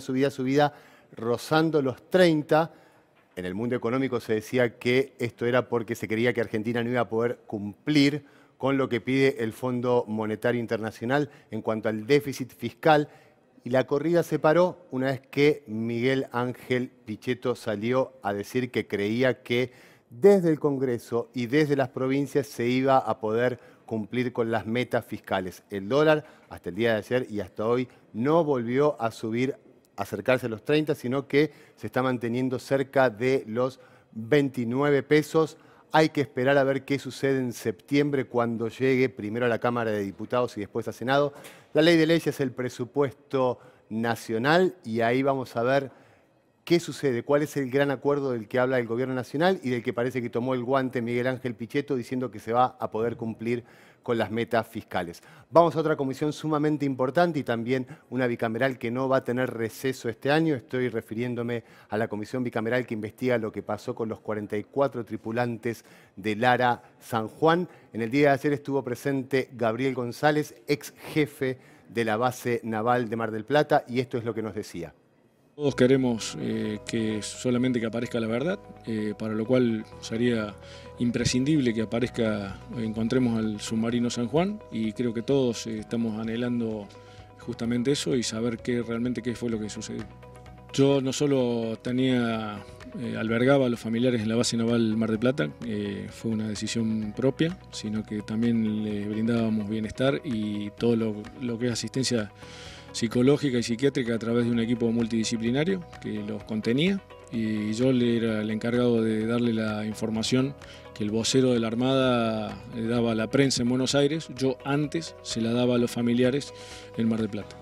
rozando los 30. En el mundo económico se decía que esto era porque se creía que Argentina no iba a poder cumplir con lo que pide el Fondo Monetario Internacional en cuanto al déficit fiscal. Y la corrida se paró una vez que Miguel Ángel Pichetto salió a decir que creía que desde el Congreso y desde las provincias se iba a poder cumplir con las metas fiscales. El dólar, hasta el día de ayer y hasta hoy, no volvió a subir, acercarse a los 30, sino que se está manteniendo cerca de los 29 pesos. Hay que esperar a ver qué sucede en septiembre cuando llegue primero a la Cámara de Diputados y después a Senado. La ley de leyes es el presupuesto nacional y ahí vamos a ver qué sucede, cuál es el gran acuerdo del que habla el Gobierno Nacional y del que parece que tomó el guante Miguel Ángel Pichetto diciendo que se va a poder cumplir con las metas fiscales. Vamos a otra comisión sumamente importante y también una bicameral que no va a tener receso este año. Estoy refiriéndome a la comisión bicameral que investiga lo que pasó con los 44 tripulantes de Lara San Juan. En el día de ayer estuvo presente Gabriel González, ex jefe de la base naval de Mar del Plata, y esto es lo que nos decía. Todos queremos solamente que aparezca la verdad, para lo cual sería imprescindible que encontremos al submarino San Juan, y creo que todos estamos anhelando justamente eso y saber realmente qué fue lo que sucedió. Yo no solo albergaba a los familiares en la base naval Mar del Plata, fue una decisión propia, sino que también les brindábamos bienestar y todo lo que es asistencia psicológica y psiquiátrica a través de un equipo multidisciplinario que los contenía, y yo era el encargado de darle la información que el vocero de la Armada le daba a la prensa en Buenos Aires. Yo antes se la daba a los familiares en Mar del Plata.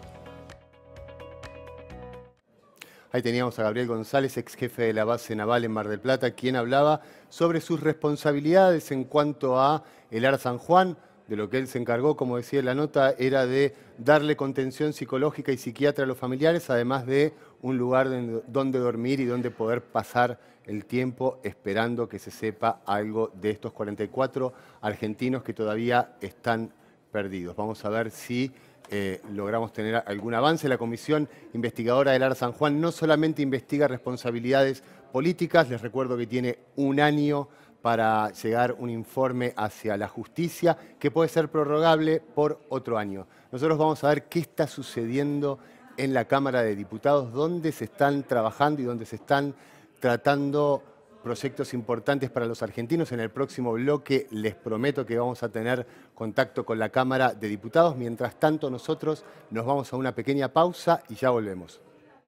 Ahí teníamos a Gabriel González, ex jefe de la base naval en Mar del Plata, quien hablaba sobre sus responsabilidades en cuanto a el Lara San Juan. De lo que él se encargó, como decía en la nota, era de darle contención psicológica y psiquiatra a los familiares, además de un lugar donde dormir y donde poder pasar el tiempo esperando que se sepa algo de estos 44 argentinos que todavía están perdidos. Vamos a ver si logramos tener algún avance. La Comisión Investigadora del Lara San Juan no solamente investiga responsabilidades políticas, les recuerdo que tiene un año para llegar un informe hacia la justicia que puede ser prorrogable por otro año. Nosotros vamos a ver qué está sucediendo en la Cámara de Diputados, dónde se están trabajando y dónde se están tratando proyectos importantes para los argentinos. En el próximo bloque les prometo que vamos a tener contacto con la Cámara de Diputados. Mientras tanto, nosotros nos vamos a una pequeña pausa y ya volvemos.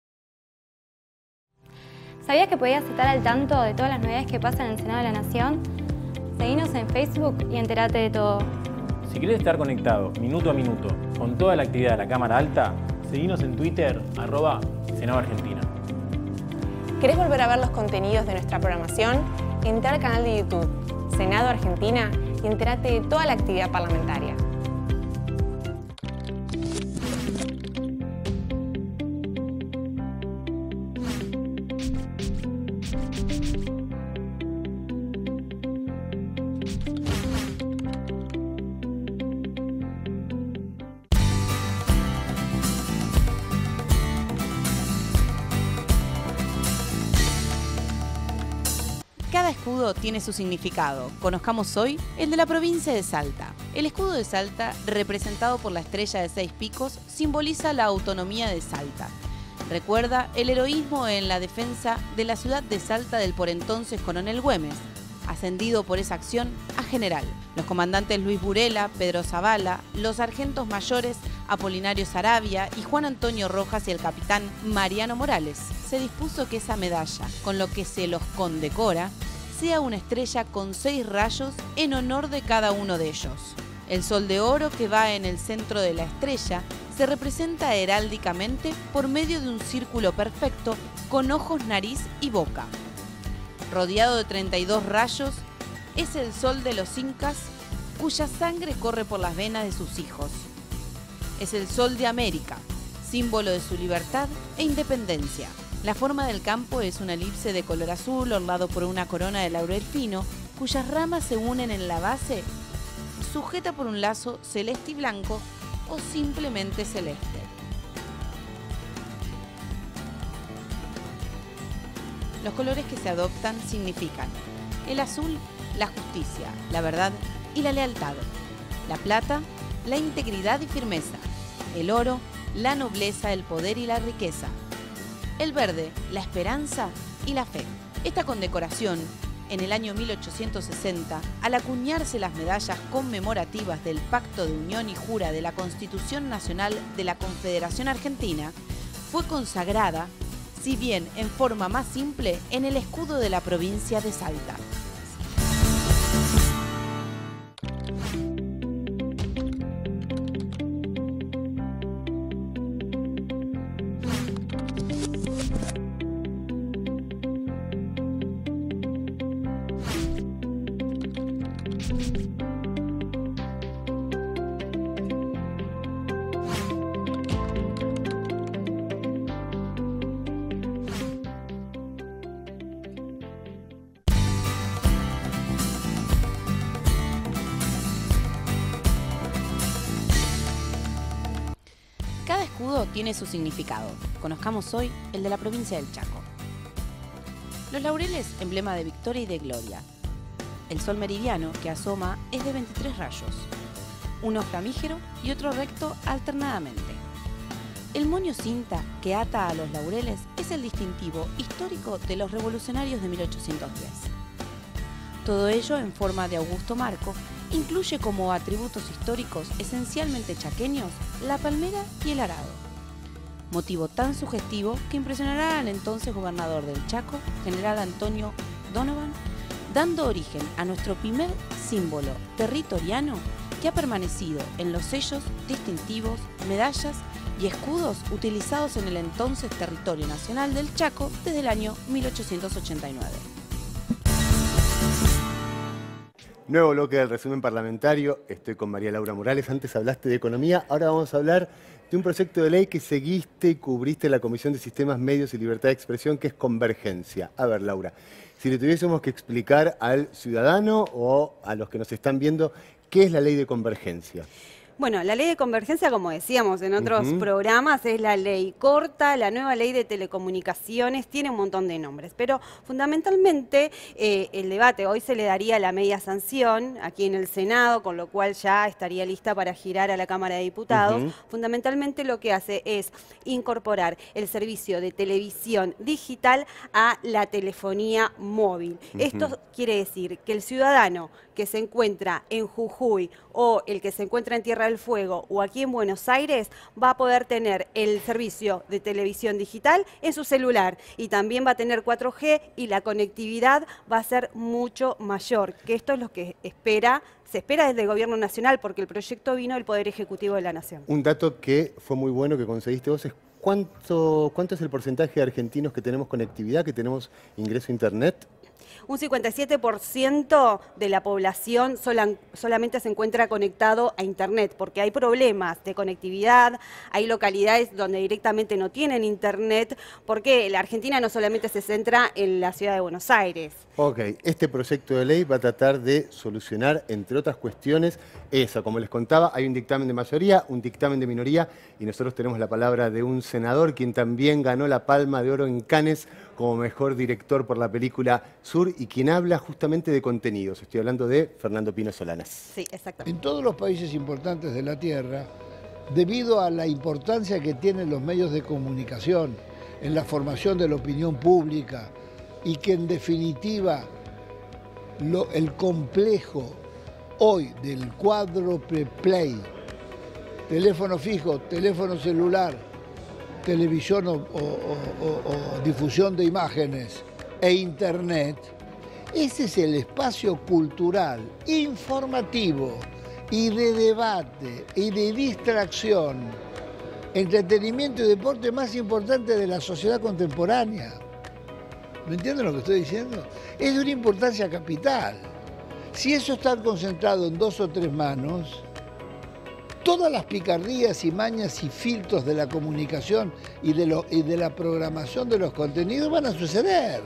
¿Sabías que podías estar al tanto de todas las novedades que pasan en el Senado de la Nación? Seguinos en Facebook y entérate de todo. Si querés estar conectado minuto a minuto con toda la actividad de la Cámara Alta, seguinos en Twitter, @Senado Argentina. ¿Querés volver a ver los contenidos de nuestra programación? Entra al canal de YouTube Senado Argentina y entérate de toda la actividad parlamentaria. Cada escudo tiene su significado. Conozcamos hoy el de la provincia de Salta. El escudo de Salta, representado por la estrella de 6 picos, simboliza la autonomía de Salta. Recuerda el heroísmo en la defensa de la ciudad de Salta del por entonces coronel Güemes, ascendido por esa acción a general. Los comandantes Luis Burela, Pedro Zavala, los sargentos mayores Apolinario Saravia y Juan Antonio Rojas y el capitán Mariano Morales, se dispuso que esa medalla, con lo que se los condecora, sea una estrella con 6 rayos en honor de cada uno de ellos. El sol de oro que va en el centro de la estrella se representa heráldicamente por medio de un círculo perfecto con ojos, nariz y boca. Rodeado de 32 rayos, es el sol de los incas, cuya sangre corre por las venas de sus hijos. Es el sol de América, símbolo de su libertad e independencia. La forma del campo es una elipse de color azul orlado por una corona de laurel fino, cuyas ramas se unen en la base, sujeta por un lazo celeste y blanco o simplemente celeste. Los colores que se adoptan significan: el azul, la justicia, la verdad y la lealtad; la plata, la integridad y firmeza; el oro, la nobleza, el poder y la riqueza; el verde, la esperanza y la fe. Esta condecoración, en el año 1860, al acuñarse las medallas conmemorativas del Pacto de Unión y Jura de la Constitución Nacional de la Confederación Argentina, fue consagrada, si bien en forma más simple, en el escudo de la provincia de Salta. Cada escudo tiene su significado. Conozcamos hoy el de la provincia del Chaco. Los laureles, emblema de victoria y de gloria. El sol meridiano que asoma es de 23 rayos, uno flamígero y otro recto alternadamente. El moño cinta que ata a los laureles es el distintivo histórico de los revolucionarios de 1810. Todo ello en forma de Augusto Marco incluye como atributos históricos esencialmente chaqueños la palmera y el arado. Motivo tan sugestivo que impresionará al entonces gobernador del Chaco, general Antonio Donovan, dando origen a nuestro primer símbolo territoriano que ha permanecido en los sellos distintivos, medallas y escudos utilizados en el entonces territorio nacional del Chaco desde el año 1889. Nuevo bloque del resumen parlamentario. Estoy con María Laura Morales. Antes hablaste de economía, ahora vamos a hablar de un proyecto de ley que seguiste y cubriste en la Comisión de Sistemas, Medios y Libertad de Expresión, que es Convergencia. A ver, Laura, si le tuviésemos que explicar al ciudadano o a los que nos están viendo, ¿qué es la ley de convergencia? Bueno, la ley de convergencia, como decíamos en otros programas, es la ley corta, la nueva ley de telecomunicaciones, tiene un montón de nombres, pero fundamentalmente el debate hoy se le daría la media sanción aquí en el Senado, con lo cual ya estaría lista para girar a la Cámara de Diputados. Fundamentalmente lo que hace es incorporar el servicio de televisión digital a la telefonía móvil. Esto quiere decir que el ciudadano que se encuentra en Jujuy o el que se encuentra en Tierra del Fuego o aquí en Buenos Aires va a poder tener el servicio de televisión digital en su celular y también va a tener 4G y la conectividad va a ser mucho mayor, que esto es lo que se espera desde el Gobierno Nacional porque el proyecto vino del Poder Ejecutivo de la Nación. Un dato que fue muy bueno que conseguiste vos es ¿cuánto es el porcentaje de argentinos que tenemos conectividad, que tenemos ingreso a Internet? Un 57% de la población solamente se encuentra conectado a Internet, porque hay problemas de conectividad, hay localidades donde directamente no tienen Internet, porque la Argentina no solamente se centra en la ciudad de Buenos Aires. Ok, este proyecto de ley va a tratar de solucionar, entre otras cuestiones, eso. Como les contaba, hay un dictamen de mayoría, un dictamen de minoría, y nosotros tenemos la palabra de un senador, quien también ganó la Palma de Oro en Cannes como mejor director por la película Sur, y quien habla justamente de contenidos. Estoy hablando de Fernando Pino Solanas. Sí, exactamente. En todos los países importantes de la Tierra, debido a la importancia que tienen los medios de comunicación en la formación de la opinión pública y que en definitiva el complejo hoy del cuádruple play teléfono fijo, teléfono celular, televisión o difusión de imágenes e internet, ese es el espacio cultural, informativo y de debate y de distracción, entretenimiento y deporte más importante de la sociedad contemporánea. ¿Me entienden lo que estoy diciendo? Es de una importancia capital. Si eso está concentrado en 2 o 3 manos, todas las picardías y mañas y filtros de la comunicación y de la programación de los contenidos van a suceder.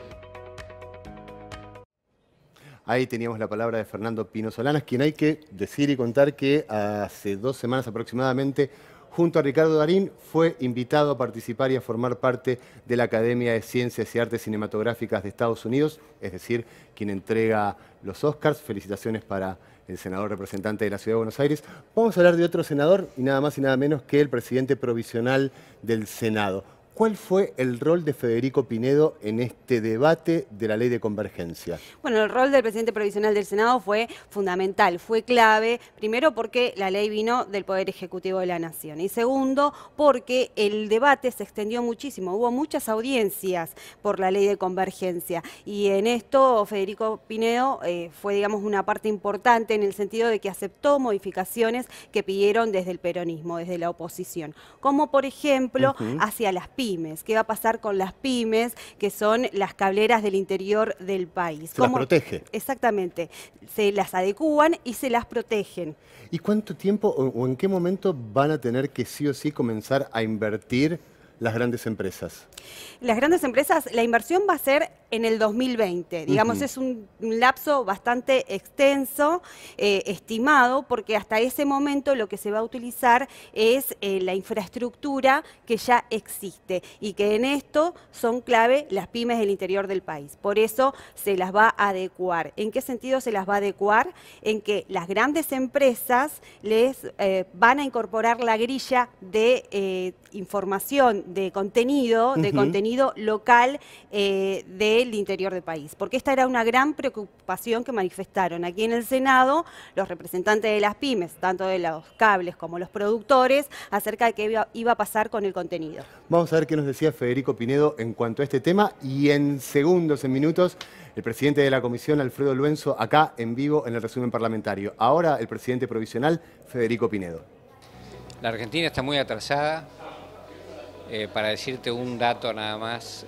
Ahí teníamos la palabra de Fernando Pino Solanas, quien hay que decir y contar que hace 2 semanas aproximadamente, junto a Ricardo Darín, fue invitado a participar y a formar parte de la Academia de Ciencias y Artes Cinematográficas de Estados Unidos, es decir, quien entrega los Oscars. Felicitaciones para el senador representante de la Ciudad de Buenos Aires. Vamos a hablar de otro senador, y nada más y nada menos que el presidente provisional del Senado. ¿Cuál fue el rol de Federico Pinedo en este debate de la ley de convergencia? Bueno, el rol del presidente provisional del Senado fue fundamental, fue clave, primero porque la ley vino del Poder Ejecutivo de la Nación y segundo porque el debate se extendió muchísimo, hubo muchas audiencias por la ley de convergencia y en esto Federico Pinedo fue, digamos, una parte importante en el sentido de que aceptó modificaciones que pidieron desde el peronismo, desde la oposición, como por ejemplo hacia las pymes. ¿Qué va a pasar con las pymes, que son las cableras del interior del país? Se las protege. Exactamente. Se las adecúan y se las protegen. ¿Y cuánto tiempo o en qué momento van a tener que sí o sí comenzar a invertir las grandes empresas? Las grandes empresas, la inversión va a ser en el 2020. Digamos, es un lapso bastante extenso, estimado, porque hasta ese momento lo que se va a utilizar es la infraestructura que ya existe y que en esto son clave las pymes del interior del país. Por eso se las va a adecuar. ¿En qué sentido se las va a adecuar? En que las grandes empresas les van a incorporar la grilla de información, de contenido local del interior del país. Porque esta era una gran preocupación que manifestaron aquí en el Senado los representantes de las pymes, tanto de los cables como los productores, acerca de qué iba a pasar con el contenido. Vamos a ver qué nos decía Federico Pinedo en cuanto a este tema y en segundos, en minutos, el presidente de la Comisión, Alfredo Luenzo, acá en vivo en el resumen parlamentario. Ahora el presidente provisional, Federico Pinedo. La Argentina está muy atrasada. Para decirte un dato nada más,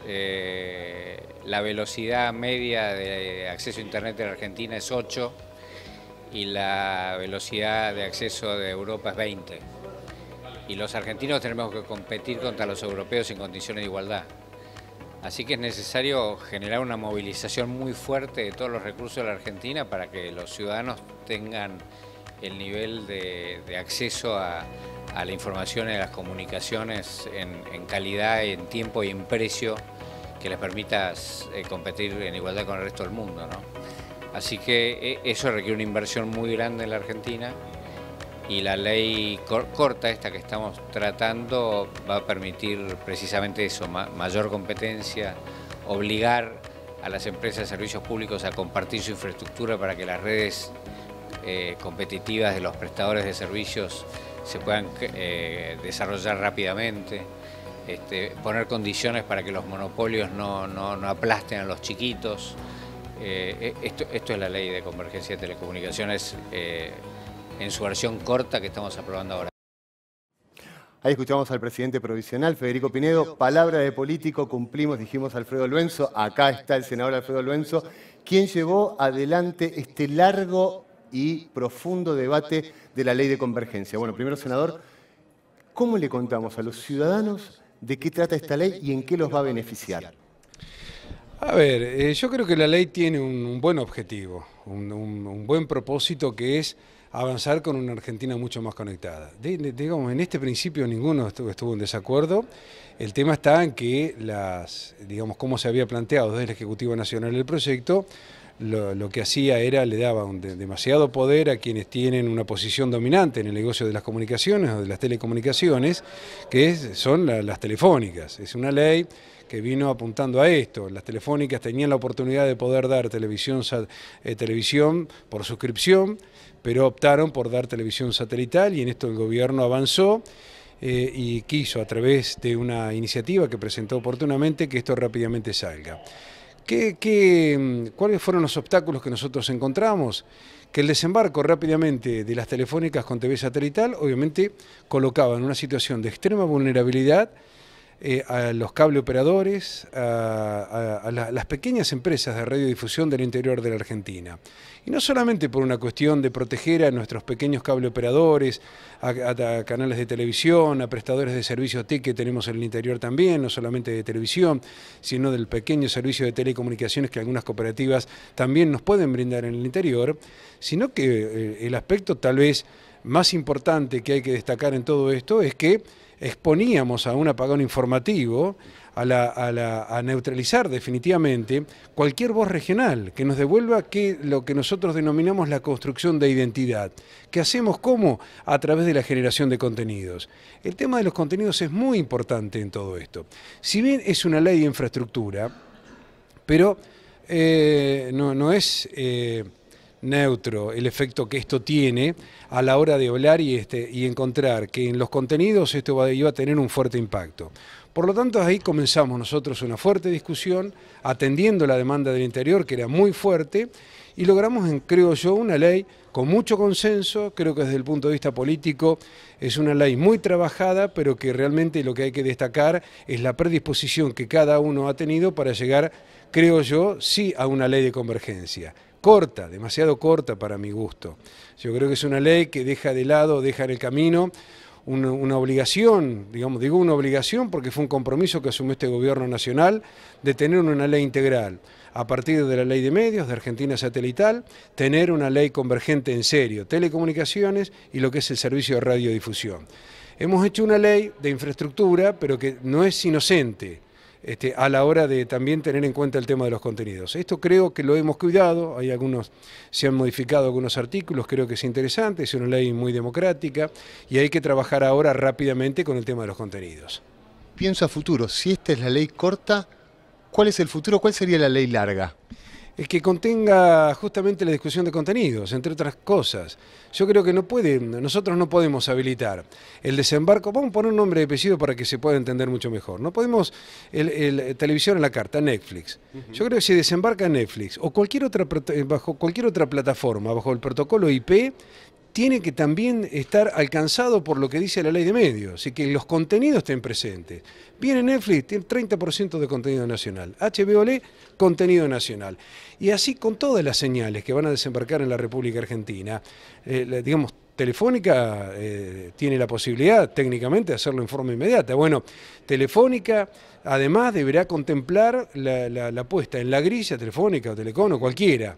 la velocidad media de acceso a Internet de la Argentina es 8 y la velocidad de acceso de Europa es 20. Y los argentinos tenemos que competir contra los europeos en condiciones de igualdad. Así que es necesario generar una movilización muy fuerte de todos los recursos de la Argentina para que los ciudadanos tengan el nivel de acceso a la información y a las comunicaciones en calidad, en tiempo y en precio que les permita competir en igualdad con el resto del mundo, ¿no? Así que eso requiere una inversión muy grande en la Argentina y la ley corta esta que estamos tratando va a permitir precisamente eso, mayor competencia, obligar a las empresas de servicios públicos a compartir su infraestructura para que las redes competitivas de los prestadores de servicios se puedan desarrollar rápidamente, poner condiciones para que los monopolios no aplasten a los chiquitos. Esto es la ley de convergencia de telecomunicaciones en su versión corta que estamos aprobando ahora. Ahí escuchamos al presidente provisional, Federico Pinedo. Palabra de político, cumplimos, dijimos Alfredo Luenzo. Acá está el senador Alfredo Luenzo, quien llevó adelante este largo y profundo debate de la ley de convergencia. Bueno, primero, senador, ¿cómo le contamos a los ciudadanos de qué trata esta ley y en qué los va a beneficiar? A ver, yo creo que la ley tiene un buen objetivo, un buen propósito, que es avanzar con una Argentina mucho más conectada. Digamos, en este principio ninguno estuvo en desacuerdo. El tema está en que digamos, cómo se había planteado desde el Ejecutivo Nacional el proyecto, lo que hacía era, le daba demasiado poder a quienes tienen una posición dominante en el negocio de las comunicaciones o de las telecomunicaciones, que son las telefónicas. Es una ley que vino apuntando a esto. Las telefónicas tenían la oportunidad de poder dar televisión por suscripción, pero optaron por dar televisión satelital, y en esto el gobierno avanzó y quiso, a través de una iniciativa que presentó oportunamente, que esto rápidamente salga. ¿Cuáles fueron los obstáculos que nosotros encontramos? Que el desembarco rápidamente de las telefónicas con TV satelital obviamente colocaba en una situación de extrema vulnerabilidad a los cable operadores, a las pequeñas empresas de radiodifusión del interior de la Argentina. Y no solamente por una cuestión de proteger a nuestros pequeños cable operadores, a canales de televisión, a prestadores de servicios TIC que tenemos en el interior también, no solamente de televisión, sino del pequeño servicio de telecomunicaciones que algunas cooperativas también nos pueden brindar en el interior, sino que el aspecto tal vez más importante que hay que destacar en todo esto es que exponíamos a un apagón informativo, a neutralizar definitivamente cualquier voz regional que nos devuelva lo que nosotros denominamos la construcción de identidad. ¿Qué hacemos? ¿Cómo? A través de la generación de contenidos. El tema de los contenidos es muy importante en todo esto. Si bien es una ley de infraestructura, pero no es neutro el efecto que esto tiene a la hora de hablar y encontrar que en los contenidos esto iba a tener un fuerte impacto. Por lo tanto, ahí comenzamos nosotros una fuerte discusión, atendiendo la demanda del interior, que era muy fuerte, y logramos, creo yo, una ley con mucho consenso. Creo que desde el punto de vista político es una ley muy trabajada, pero que realmente lo que hay que destacar es la predisposición que cada uno ha tenido para llegar, creo yo, sí a una ley de convergencia. Corta, demasiado corta para mi gusto. Yo creo que es una ley que deja de lado, deja en el camino una obligación, digo una obligación porque fue un compromiso que asumió este gobierno nacional de tener una ley integral. A partir de la ley de medios, de Argentina satelital, tener una ley convergente en serio, telecomunicaciones y lo que es el servicio de radiodifusión. Hemos hecho una ley de infraestructura, pero que no es inocente a la hora de también tener en cuenta el tema de los contenidos. Esto creo que lo hemos cuidado, se han modificado algunos artículos, creo que es interesante, es una ley muy democrática y hay que trabajar ahora rápidamente con el tema de los contenidos. Pienso a futuro, si esta es la ley corta, ¿cuál es el futuro? ¿Cuál sería la ley larga? Es que contenga justamente la discusión de contenidos, entre otras cosas. Yo creo que nosotros no podemos habilitar el desembarco, vamos a poner un nombre de apellido para que se pueda entender mucho mejor. No podemos, televisión a la carta, Netflix. Yo creo que si desembarca Netflix o bajo cualquier otra plataforma, bajo el protocolo IP, tiene que también estar alcanzado por lo que dice la ley de medios, y que los contenidos estén presentes. Viene Netflix, tiene 30% de contenido nacional, HBO contenido nacional. Y así con todas las señales que van a desembarcar en la República Argentina, digamos, Telefónica tiene la posibilidad técnicamente de hacerlo en forma inmediata. Bueno, Telefónica además deberá contemplar la puesta en la grilla, Telefónica o Telecom o cualquiera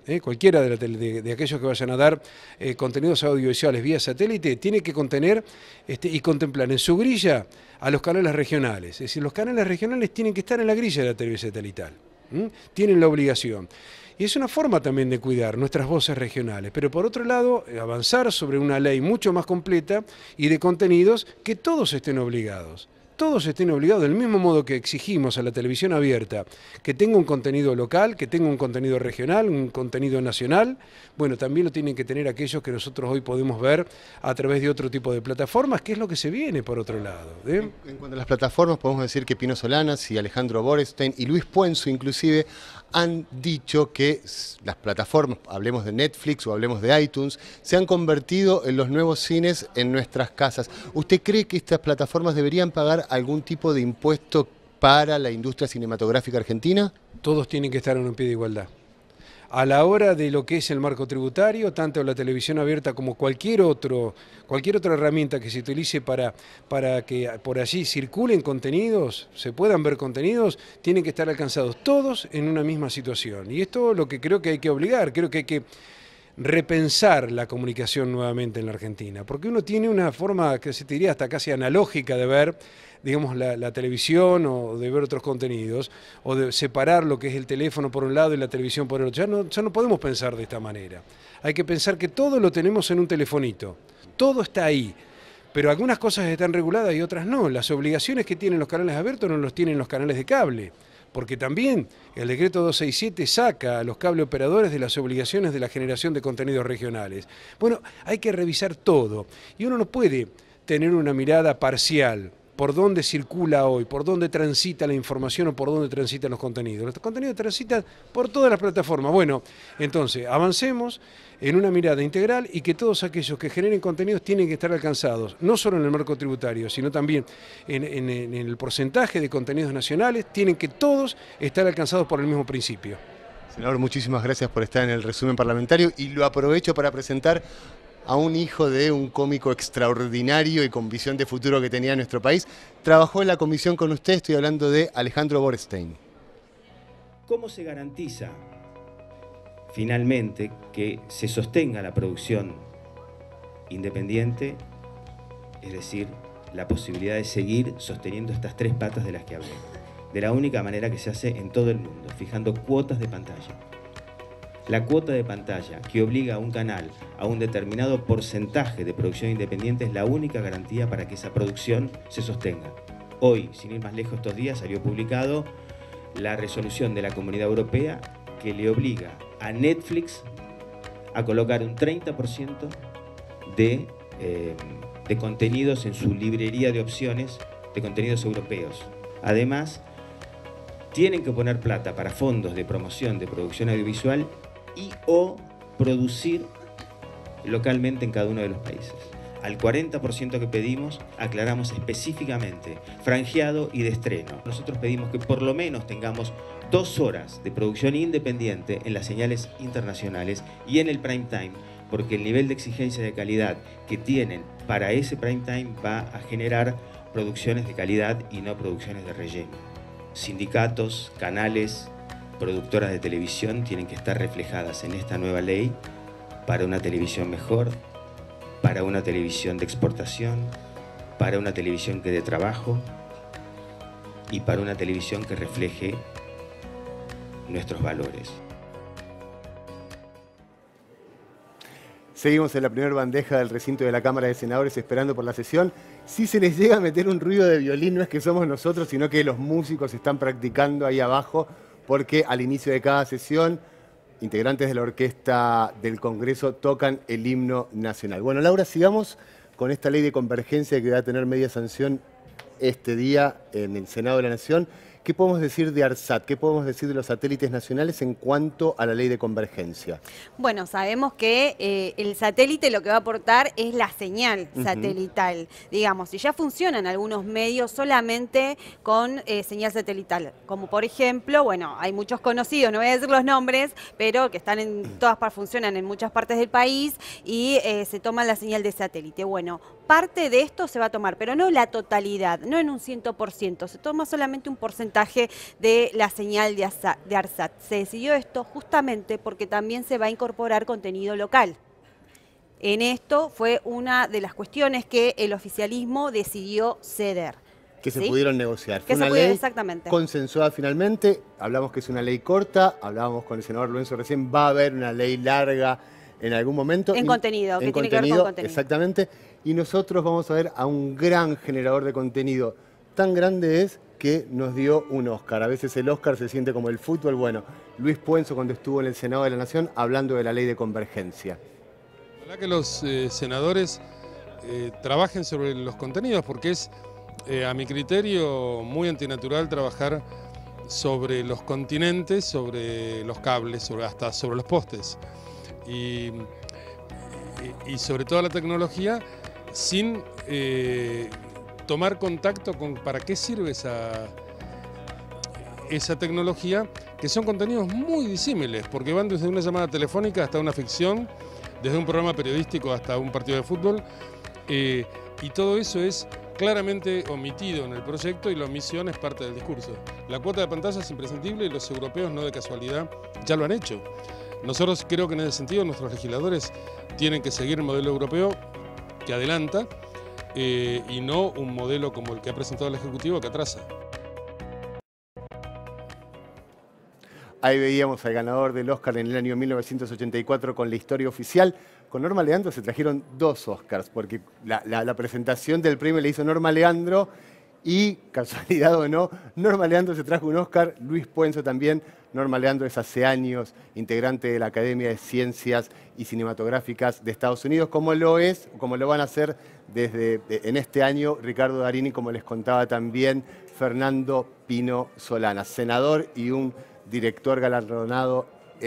de aquellos que vayan a dar contenidos audiovisuales vía satélite, tiene que contener y contemplar en su grilla a los canales regionales. Es decir, los canales regionales tienen que estar en la grilla de la televisión satelital. Tienen la obligación. Y es una forma también de cuidar nuestras voces regionales, pero por otro lado, avanzar sobre una ley mucho más completa y de contenidos que todos estén obligados. Todos estén obligados, del mismo modo que exigimos a la televisión abierta que tenga un contenido local, que tenga un contenido regional, un contenido nacional. Bueno, también lo tienen que tener aquellos que nosotros hoy podemos ver a través de otro tipo de plataformas, que es lo que se viene por otro lado. En cuanto a las plataformas, podemos decir que Pino Solanas y Alejandro Borestein y Luis Puenzo inclusive han dicho que las plataformas, hablemos de Netflix o hablemos de iTunes, se han convertido en los nuevos cines en nuestras casas. ¿Usted cree que estas plataformas deberían pagar algún tipo de impuesto para la industria cinematográfica argentina? Todos tienen que estar en un pie de igualdad. A la hora de lo que es el marco tributario, tanto la televisión abierta como cualquier otra herramienta que se utilice para que por allí circulen contenidos, se puedan ver contenidos, tienen que estar alcanzados todos en una misma situación. Y esto es lo que creo que hay que obligar, creo que hay que repensar la comunicación nuevamente en la Argentina, porque uno tiene una forma que se te diría hasta casi analógica de ver, digamos, la televisión o de ver otros contenidos, o de separar lo que es el teléfono por un lado y la televisión por el otro. Ya no podemos pensar de esta manera. Hay que pensar que todo lo tenemos en un telefonito, todo está ahí. Pero algunas cosas están reguladas y otras no. Las obligaciones que tienen los canales abiertos no los tienen los canales de cable, porque también el decreto 267 saca a los cable operadores de las obligaciones de la generación de contenidos regionales. Bueno, hay que revisar todo y uno no puede tener una mirada parcial por dónde circula hoy, por dónde transita la información o por dónde transitan los contenidos. Los contenidos transitan por todas las plataformas. Bueno, entonces avancemos en una mirada integral y que todos aquellos que generen contenidos tienen que estar alcanzados, no solo en el marco tributario, sino también en el porcentaje de contenidos nacionales, tienen que todos estar alcanzados por el mismo principio. Senador, muchísimas gracias por estar en el resumen parlamentario y lo aprovecho para presentar a un hijo de un cómico extraordinario y con visión de futuro que tenía nuestro país. Trabajó en la comisión con usted, estoy hablando de Alejandro Borstein. ¿Cómo se garantiza finalmente que se sostenga la producción independiente? Es decir, la posibilidad de seguir sosteniendo estas tres patas de las que hablé. De la única manera que se hace en todo el mundo, fijando cuotas de pantalla. La cuota de pantalla que obliga a un canal a un determinado porcentaje de producción independiente es la única garantía para que esa producción se sostenga. Hoy, sin ir más lejos, estos días salió publicado la resolución de la Comunidad Europea que le obliga a Netflix a colocar un 30% de contenidos en su librería de opciones de contenidos europeos. Además, tienen que poner plata para fondos de promoción de producción audiovisual y o producir localmente en cada uno de los países. Al 40% que pedimos, aclaramos específicamente franjeado y de estreno. Nosotros pedimos que por lo menos tengamos 2 horas de producción independiente en las señales internacionales y en el prime time, porque el nivel de exigencia de calidad que tienen para ese prime time va a generar producciones de calidad y no producciones de relleno. Sindicatos, canales, productoras de televisión tienen que estar reflejadas en esta nueva ley para una televisión mejor, para una televisión de exportación, para una televisión que dé trabajo y para una televisión que refleje nuestros valores. Seguimos en la primera bandeja del recinto de la Cámara de Senadores esperando por la sesión. Si se les llega a meter un ruido de violín, no es que somos nosotros, sino que los músicos están practicando ahí abajo, porque al inicio de cada sesión, integrantes de la orquesta del Congreso tocan el himno nacional. Bueno, Laura, sigamos con esta ley de convergencia que va a tener media sanción este día en el Senado de la Nación. ¿Qué podemos decir de ARSAT? ¿Qué podemos decir de los satélites nacionales en cuanto a la ley de convergencia? Bueno, sabemos que el satélite lo que va a aportar es la señal satelital. Digamos, si ya funcionan algunos medios solamente con señal satelital, como por ejemplo, bueno, hay muchos conocidos, no voy a decir los nombres, pero que están en todas partes, funcionan en muchas partes del país y se toma la señal de satélite. Bueno, parte de esto se va a tomar, pero no la totalidad, no en un 100%, se toma solamente un porcentaje de la señal de ARSAT. Se decidió esto justamente porque también se va a incorporar contenido local. En esto fue una de las cuestiones que el oficialismo decidió ceder. Que se pudieron negociar. Fue una ley consensuada finalmente. Hablamos que es una ley corta, hablábamos con el senador Lorenzo recién, va a haber una ley larga en algún momento. En contenido, que tiene que ver con contenido. Exactamente. Y nosotros vamos a ver a un gran generador de contenido. Tan grande es que nos dio un Oscar. A veces el Oscar se siente como el fútbol. Bueno, Luis Puenzo cuando estuvo en el Senado de la Nación hablando de la ley de convergencia. Ojalá que los senadores trabajen sobre los contenidos porque es, a mi criterio, muy antinatural trabajar sobre los continentes, sobre los cables, hasta sobre los postes. Y sobre toda la tecnología sin tomar contacto con para qué sirve esa tecnología, que son contenidos muy disímiles, porque van desde una llamada telefónica hasta una ficción, desde un programa periodístico hasta un partido de fútbol, y todo eso es claramente omitido en el proyecto y la omisión es parte del discurso. La cuota de pantalla es imprescindible y los europeos no de casualidad ya lo han hecho. Nosotros creo que en ese sentido nuestros legisladores tienen que seguir el modelo europeo que adelanta y no un modelo como el que ha presentado el Ejecutivo que atrasa. Ahí veíamos al ganador del Oscar en el año 1984 con La historia oficial. Con Norma Leandro se trajeron 2 Oscars, porque la presentación del premio le hizo Norma Leandro y, casualidad o no, Norma Leandro se trajo un Oscar, Luis Puenzo también. Norma Leandro es hace años integrante de la Academia de Ciencias y Cinematográficas de Estados Unidos, como lo van a hacer en este año Ricardo Darín y, como les contaba también, Fernando Pino Solanas, senador y un director galardonado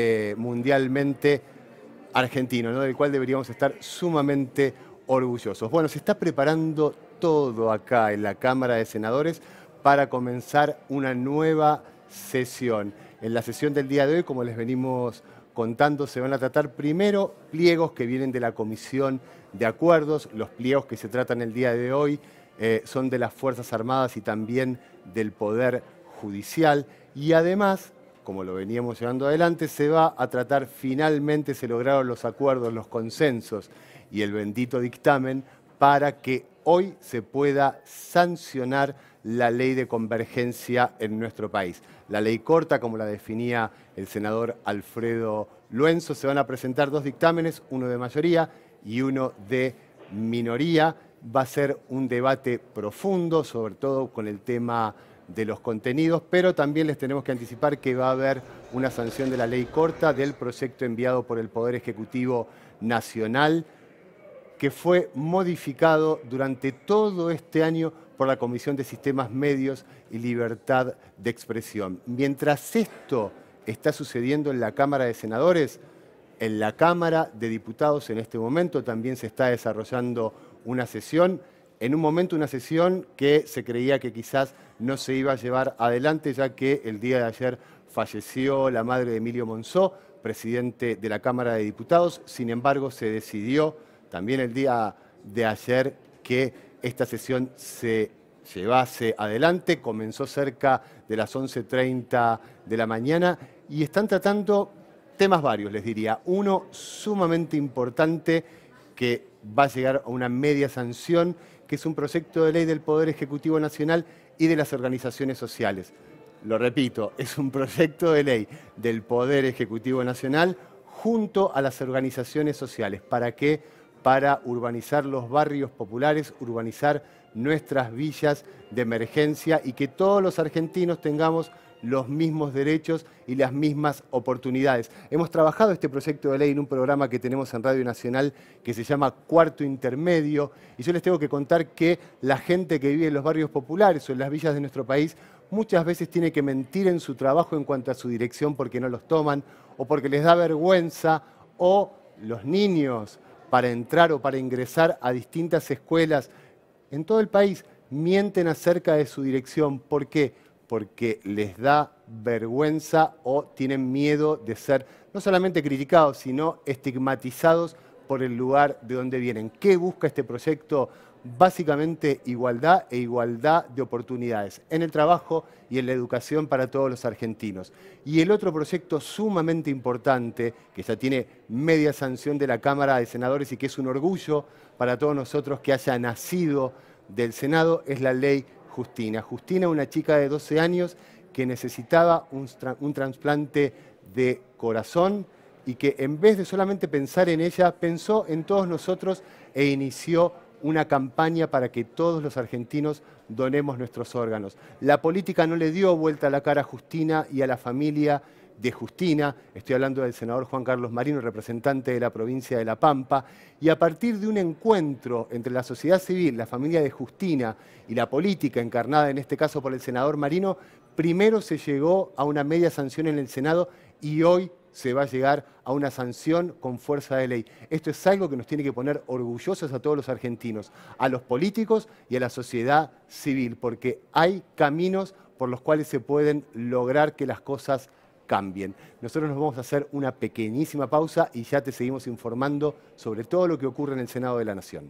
mundialmente argentino, ¿no? Del cual deberíamos estar sumamente orgullosos. Bueno, se está preparando todo acá en la Cámara de Senadores para comenzar una nueva sesión. En la sesión del día de hoy, como les venimos contando, se van a tratar primero pliegos que vienen de la Comisión de Acuerdos. Los pliegos que se tratan el día de hoy son de las Fuerzas Armadas y también del Poder Judicial. Y además, como lo veníamos llevando adelante, se va a tratar, finalmente se lograron los acuerdos, los consensos y el bendito dictamen para que hoy se pueda sancionar la ley de convergencia en nuestro país. La ley corta, como la definía el senador Alfredo Luenzo. Se van a presentar 2 dictámenes, uno de mayoría y uno de minoría. Va a ser un debate profundo, sobre todo con el tema de los contenidos, pero también les tenemos que anticipar que va a haber una sanción de la ley corta del proyecto enviado por el Poder Ejecutivo Nacional, que fue modificado durante todo este año por la Comisión de Sistemas Medios y Libertad de Expresión. Mientras esto está sucediendo en la Cámara de Senadores, en la Cámara de Diputados en este momento también se está desarrollando una sesión. En un momento una sesión que se creía que quizás no se iba a llevar adelante, ya que el día de ayer falleció la madre de Emilio Monzó, presidente de la Cámara de Diputados. Sin embargo, se decidió también el día de ayer que esta sesión se llevase adelante. Comenzó cerca de las 11:30 de la mañana y están tratando temas varios, les diría. Uno sumamente importante que va a llegar a una media sanción, que es un proyecto de ley del Poder Ejecutivo Nacional y de las organizaciones sociales. Lo repito, es un proyecto de ley del Poder Ejecutivo Nacional junto a las organizaciones sociales. ¿Para qué? Para urbanizar los barrios populares, urbanizar nuestras villas de emergencia y que todos los argentinos tengamos los mismos derechos y las mismas oportunidades. Hemos trabajado este proyecto de ley en un programa que tenemos en Radio Nacional que se llama Cuarto Intermedio, y yo les tengo que contar que la gente que vive en los barrios populares o en las villas de nuestro país muchas veces tiene que mentir en su trabajo en cuanto a su dirección porque no los toman o porque les da vergüenza, o los niños para entrar o para ingresar a distintas escuelas en todo el país mienten acerca de su dirección. ¿Por qué? Porque les da vergüenza o tienen miedo de ser no solamente criticados, sino estigmatizados por el lugar de donde vienen. ¿Qué busca este proyecto? Básicamente igualdad e igualdad de oportunidades en el trabajo y en la educación para todos los argentinos. Y el otro proyecto sumamente importante, que ya tiene media sanción de la Cámara de Senadores y que es un orgullo para todos nosotros que haya nacido del Senado, es la ley Justina. Justina, una chica de 12 años que necesitaba un trasplante de corazón y que en vez de solamente pensar en ella, pensó en todos nosotros e inició una campaña para que todos los argentinos donemos nuestros órganos. La política no le dio vuelta la cara a Justina y a la familia de Justina. Estoy hablando del senador Juan Carlos Marino, representante de la provincia de La Pampa, y a partir de un encuentro entre la sociedad civil, la familia de Justina y la política encarnada en este caso por el senador Marino, primero se llegó a una media sanción en el Senado y hoy se va a llegar a una sanción con fuerza de ley. Esto es algo que nos tiene que poner orgullosos a todos los argentinos, a los políticos y a la sociedad civil, porque hay caminos por los cuales se pueden lograr que las cosas cambien. Nosotros nos vamos a hacer una pequeñísima pausa y ya te seguimos informando sobre todo lo que ocurre en el Senado de la Nación.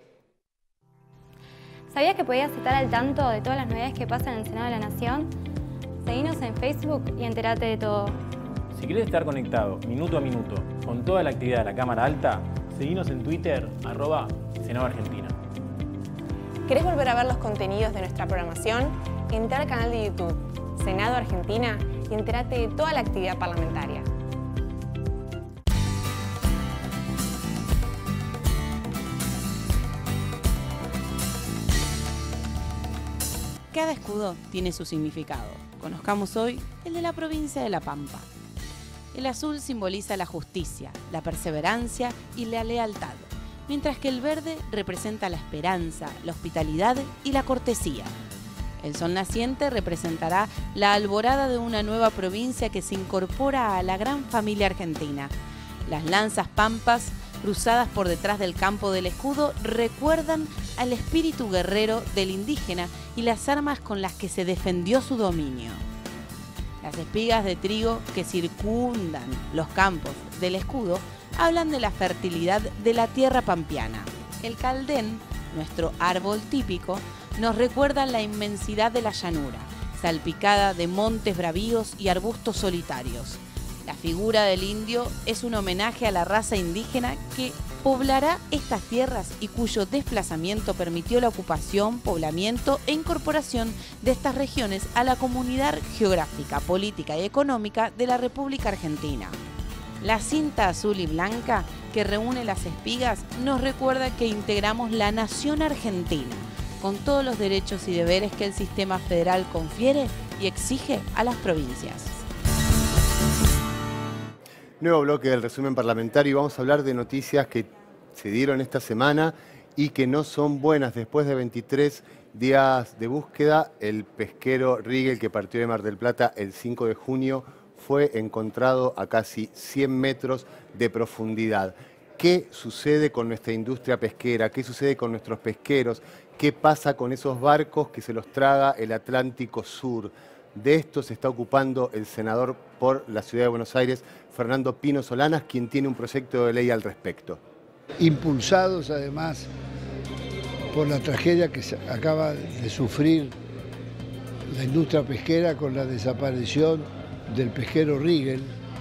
¿Sabías que podías estar al tanto de todas las novedades que pasan en el Senado de la Nación? Seguinos en Facebook y entérate de todo. Si querés estar conectado minuto a minuto con toda la actividad de la Cámara Alta, seguinos en Twitter, @Senado Argentina. ¿Querés volver a ver los contenidos de nuestra programación? Entra al canal de YouTube Senado Argentina y entérate de toda la actividad parlamentaria. Cada escudo tiene su significado. Conozcamos hoy el de la provincia de La Pampa. El azul simboliza la justicia, la perseverancia y la lealtad, mientras que el verde representa la esperanza, la hospitalidad y la cortesía. El sol naciente representará la alborada de una nueva provincia que se incorpora a la gran familia argentina. Las lanzas pampas, cruzadas por detrás del campo del escudo, recuerdan al espíritu guerrero del indígena y las armas con las que se defendió su dominio. Las espigas de trigo que circundan los campos del escudo hablan de la fertilidad de la tierra pampeana. El caldén, nuestro árbol típico, nos recuerda la inmensidad de la llanura, salpicada de montes bravíos y arbustos solitarios. La figura del indio es un homenaje a la raza indígena que poblará estas tierras y cuyo desplazamiento permitió la ocupación, poblamiento e incorporación de estas regiones a la comunidad geográfica, política y económica de la República Argentina. La cinta azul y blanca que reúne las espigas nos recuerda que integramos la nación argentina, con todos los derechos y deberes que el sistema federal confiere y exige a las provincias. Nuevo bloque del resumen parlamentario y vamos a hablar de noticias que se dieron esta semana y que no son buenas. Después de 23 días de búsqueda, el pesquero Rigel, que partió de Mar del Plata el 5 de junio, fue encontrado a casi 100 metros de profundidad. ¿Qué sucede con nuestra industria pesquera? ¿Qué sucede con nuestros pesqueros? ¿Qué pasa con esos barcos que se los traga el Atlántico Sur? De esto se está ocupando el senador por la Ciudad de Buenos Aires, Fernando Pino Solanas, quien tiene un proyecto de ley al respecto. Impulsados además por la tragedia que acaba de sufrir la industria pesquera con la desaparición del pesquero Rigel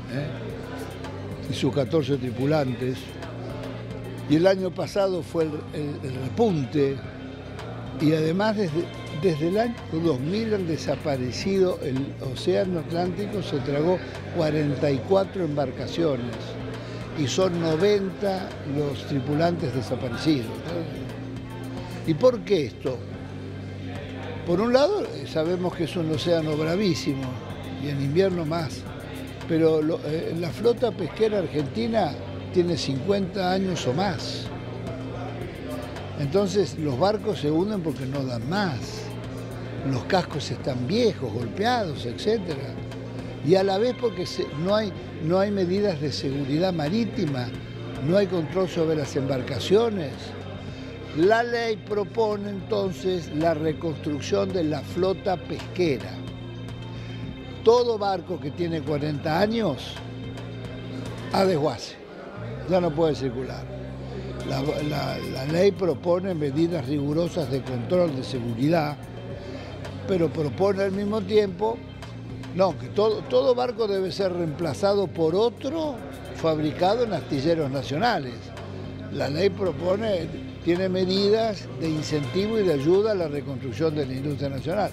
y sus 14 tripulantes. Y el año pasado fue el repunte, y además desde el año 2000 han desaparecido, el Océano Atlántico se tragó 44 embarcaciones y son 90 los tripulantes desaparecidos. ¿Y por qué esto? Por un lado, sabemos que es un océano bravísimo y en invierno más, pero la flota pesquera argentina tiene 50 años o más. Entonces los barcos se hunden porque no dan más. Los cascos están viejos, golpeados, etc. Y a la vez porque no hay medidas de seguridad marítima, no hay control sobre las embarcaciones. La ley propone entonces la reconstrucción de la flota pesquera. Todo barco que tiene 40 años a desguace, ya no puede circular. La ley propone medidas rigurosas de control de seguridad, pero propone al mismo tiempo que todo barco debe ser reemplazado por otro fabricado en astilleros nacionales. La ley tiene medidas de incentivo y de ayuda a la reconstrucción de la industria nacional.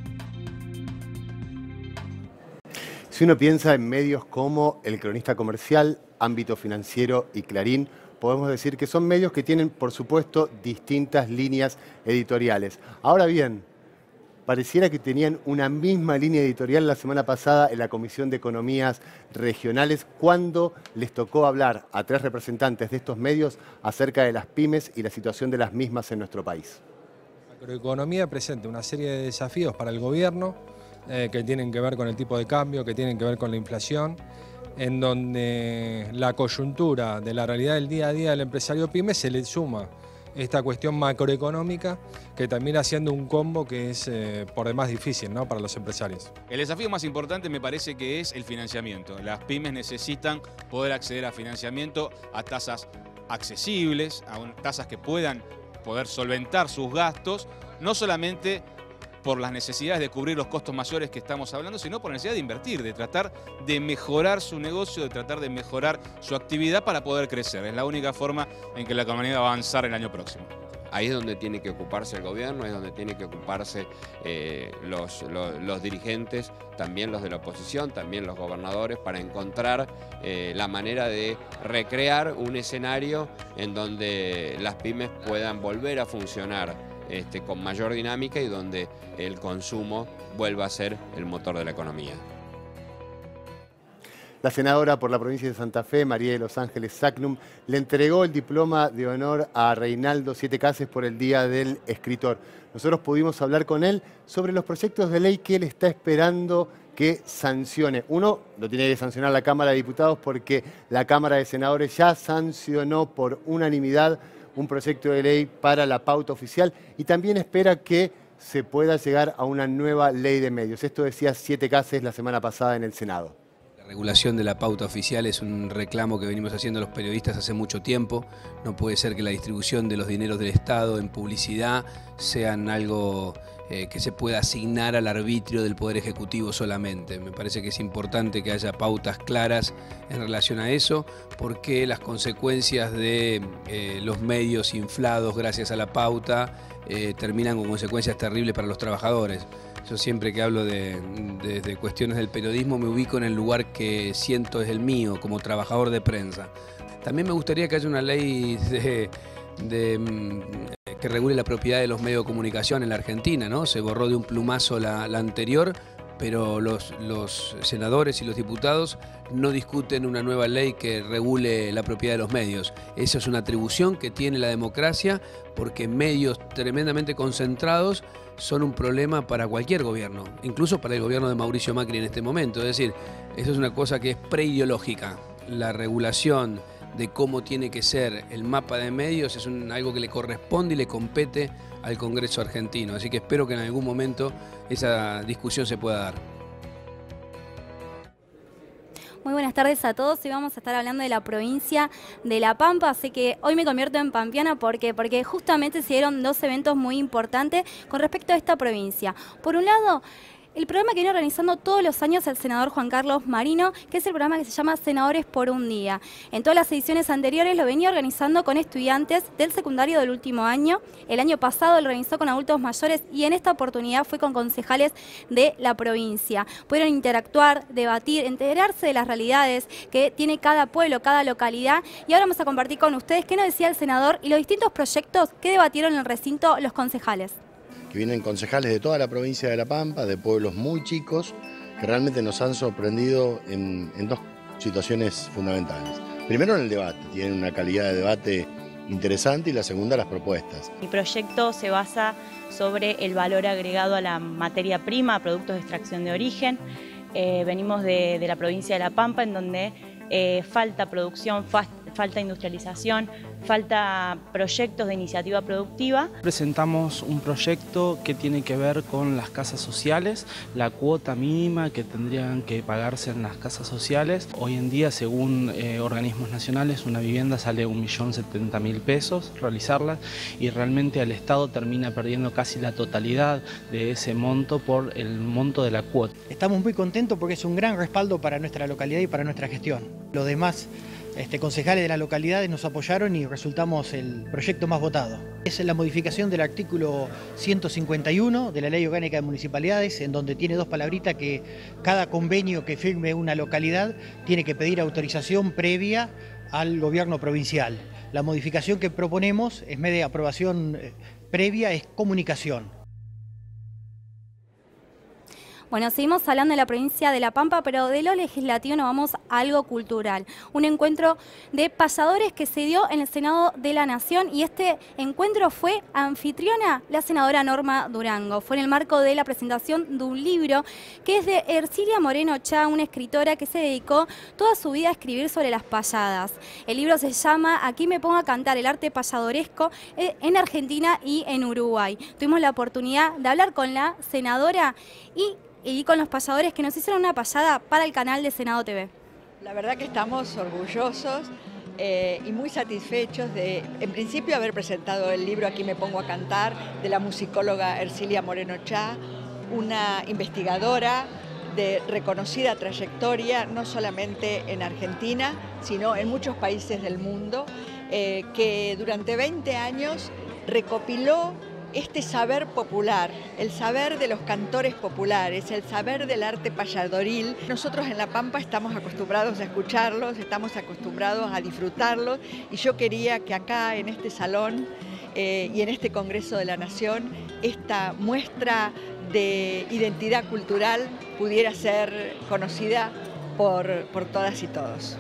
Si uno piensa en medios como El Cronista Comercial, Ámbito Financiero y Clarín, podemos decir que son medios que tienen, por supuesto, distintas líneas editoriales. Ahora bien, pareciera que tenían una misma línea editorial la semana pasada en la Comisión de Economías Regionales, cuando les tocó hablar a 3 representantes de estos medios acerca de las pymes y la situación de las mismas en nuestro país. La macroeconomía presenta una serie de desafíos para el gobierno que tienen que ver con el tipo de cambio, que tienen que ver con la inflación, en donde la coyuntura de la realidad del día a día del empresario pyme se le suma esta cuestión macroeconómica que termina siendo un combo que es por demás difícil, ¿no?, para los empresarios. El desafío más importante me parece que es el financiamiento. Las pymes necesitan poder acceder a financiamiento a tasas accesibles, a tasas que puedan poder solventar sus gastos, no solamente por las necesidades de cubrir los costos mayores que estamos hablando, sino por la necesidad de invertir, de tratar de mejorar su negocio, de tratar de mejorar su actividad para poder crecer. Es la única forma en que la economía va a avanzar el año próximo. Ahí es donde tiene que ocuparse el gobierno, es donde tiene que ocuparse los dirigentes, también los de la oposición, también los gobernadores, para encontrar la manera de recrear un escenario en donde las pymes puedan volver a funcionar con mayor dinámica y donde el consumo vuelva a ser el motor de la economía. La senadora por la provincia de Santa Fe, María de los Ángeles Sacnum, le entregó el diploma de honor a Reinaldo Siete Cases por el Día del Escritor. Nosotros pudimos hablar con él sobre los proyectos de ley que él está esperando que sancione. Uno lo tiene que sancionar la Cámara de Diputados porque la Cámara de Senadores ya sancionó por unanimidad un proyecto de ley para la pauta oficial y también espera que se pueda llegar a una nueva ley de medios. Esto decía Siete Cases la semana pasada en el Senado. La regulación de la pauta oficial es un reclamo que venimos haciendo los periodistas hace mucho tiempo. No puede ser que la distribución de los dineros del Estado en publicidad sean algo que se pueda asignar al arbitrio del Poder Ejecutivo solamente. Me parece que es importante que haya pautas claras en relación a eso, porque las consecuencias de los medios inflados gracias a la pauta terminan con consecuencias terribles para los trabajadores. Yo siempre que hablo de cuestiones del periodismo me ubico en el lugar que siento es el mío, como trabajador de prensa. También me gustaría que haya una ley que regule la propiedad de los medios de comunicación en la Argentina, ¿no? Se borró de un plumazo la anterior, pero los senadores y los diputados no discuten una nueva ley que regule la propiedad de los medios. Esa es una atribución que tiene la democracia, porque medios tremendamente concentrados son un problema para cualquier gobierno, incluso para el gobierno de Mauricio Macri en este momento. Es decir, eso es una cosa que es preideológica. La regulación de cómo tiene que ser el mapa de medios es algo que le corresponde y le compete al Congreso argentino. Así que espero que en algún momento esa discusión se pueda dar. Muy buenas tardes a todos. Hoy vamos a estar hablando de la provincia de La Pampa, así que hoy me convierto en pampeana porque justamente se dieron dos eventos muy importantes con respecto a esta provincia. Por un lado, el programa que viene organizando todos los años el senador Juan Carlos Marino, que es el programa que se llama Senadores por un Día. En todas las ediciones anteriores lo venía organizando con estudiantes del secundario del último año. El año pasado lo organizó con adultos mayores y en esta oportunidad fue con concejales de la provincia. Pudieron interactuar, debatir, enterarse de las realidades que tiene cada pueblo, cada localidad. Y ahora vamos a compartir con ustedes qué nos decía el senador y los distintos proyectos que debatieron en el recinto los concejales. Que vienen concejales de toda la provincia de La Pampa, de pueblos muy chicos, que realmente nos han sorprendido en dos situaciones fundamentales. Primero, en el debate, tienen una calidad de debate interesante, y la segunda, las propuestas. Mi proyecto se basa sobre el valor agregado a la materia prima, a productos de extracción de origen. Venimos de la provincia de La Pampa, en donde falta producción, falta industrialización, falta proyectos de iniciativa productiva. Presentamos un proyecto que tiene que ver con las casas sociales, la cuota mínima que tendrían que pagarse en las casas sociales. Hoy en día, según organismos nacionales, una vivienda sale 1.070.000 pesos realizarla, y realmente el Estado termina perdiendo casi la totalidad de ese monto por el monto de la cuota. Estamos muy contentos porque es un gran respaldo para nuestra localidad y para nuestra gestión. Los demás concejales de las localidades nos apoyaron y resultamos el proyecto más votado. Es la modificación del artículo 151 de la Ley Orgánica de Municipalidades, en donde tiene dos palabritas: que cada convenio que firme una localidad tiene que pedir autorización previa al gobierno provincial. La modificación que proponemos, en vez de aprobación previa, es comunicación. Bueno, seguimos hablando de la provincia de La Pampa, pero de lo legislativo nos vamos a algo cultural. Un encuentro de payadores que se dio en el Senado de la Nación, y este encuentro fue anfitriona la senadora Norma Durango. Fue en el marco de la presentación de un libro que es de Ercilia Moreno Chá, una escritora que se dedicó toda su vida a escribir sobre las payadas. El libro se llama Aquí me pongo a cantar, el arte payadoresco en Argentina y en Uruguay. Tuvimos la oportunidad de hablar con la senadora y con los payadores que nos hicieron una payada para el canal de Senado TV. La verdad que estamos orgullosos y muy satisfechos de, en principio, haber presentado el libro Aquí me pongo a cantar, de la musicóloga Ercilia Moreno Chá, una investigadora de reconocida trayectoria, no solamente en Argentina, sino en muchos países del mundo, que durante 20 años recopiló este saber popular, el saber de los cantores populares, el saber del arte payadoril. Nosotros en La Pampa estamos acostumbrados a escucharlos, estamos acostumbrados a disfrutarlos, y yo quería que acá en este salón y en este Congreso de la Nación esta muestra de identidad cultural pudiera ser conocida por todas y todos.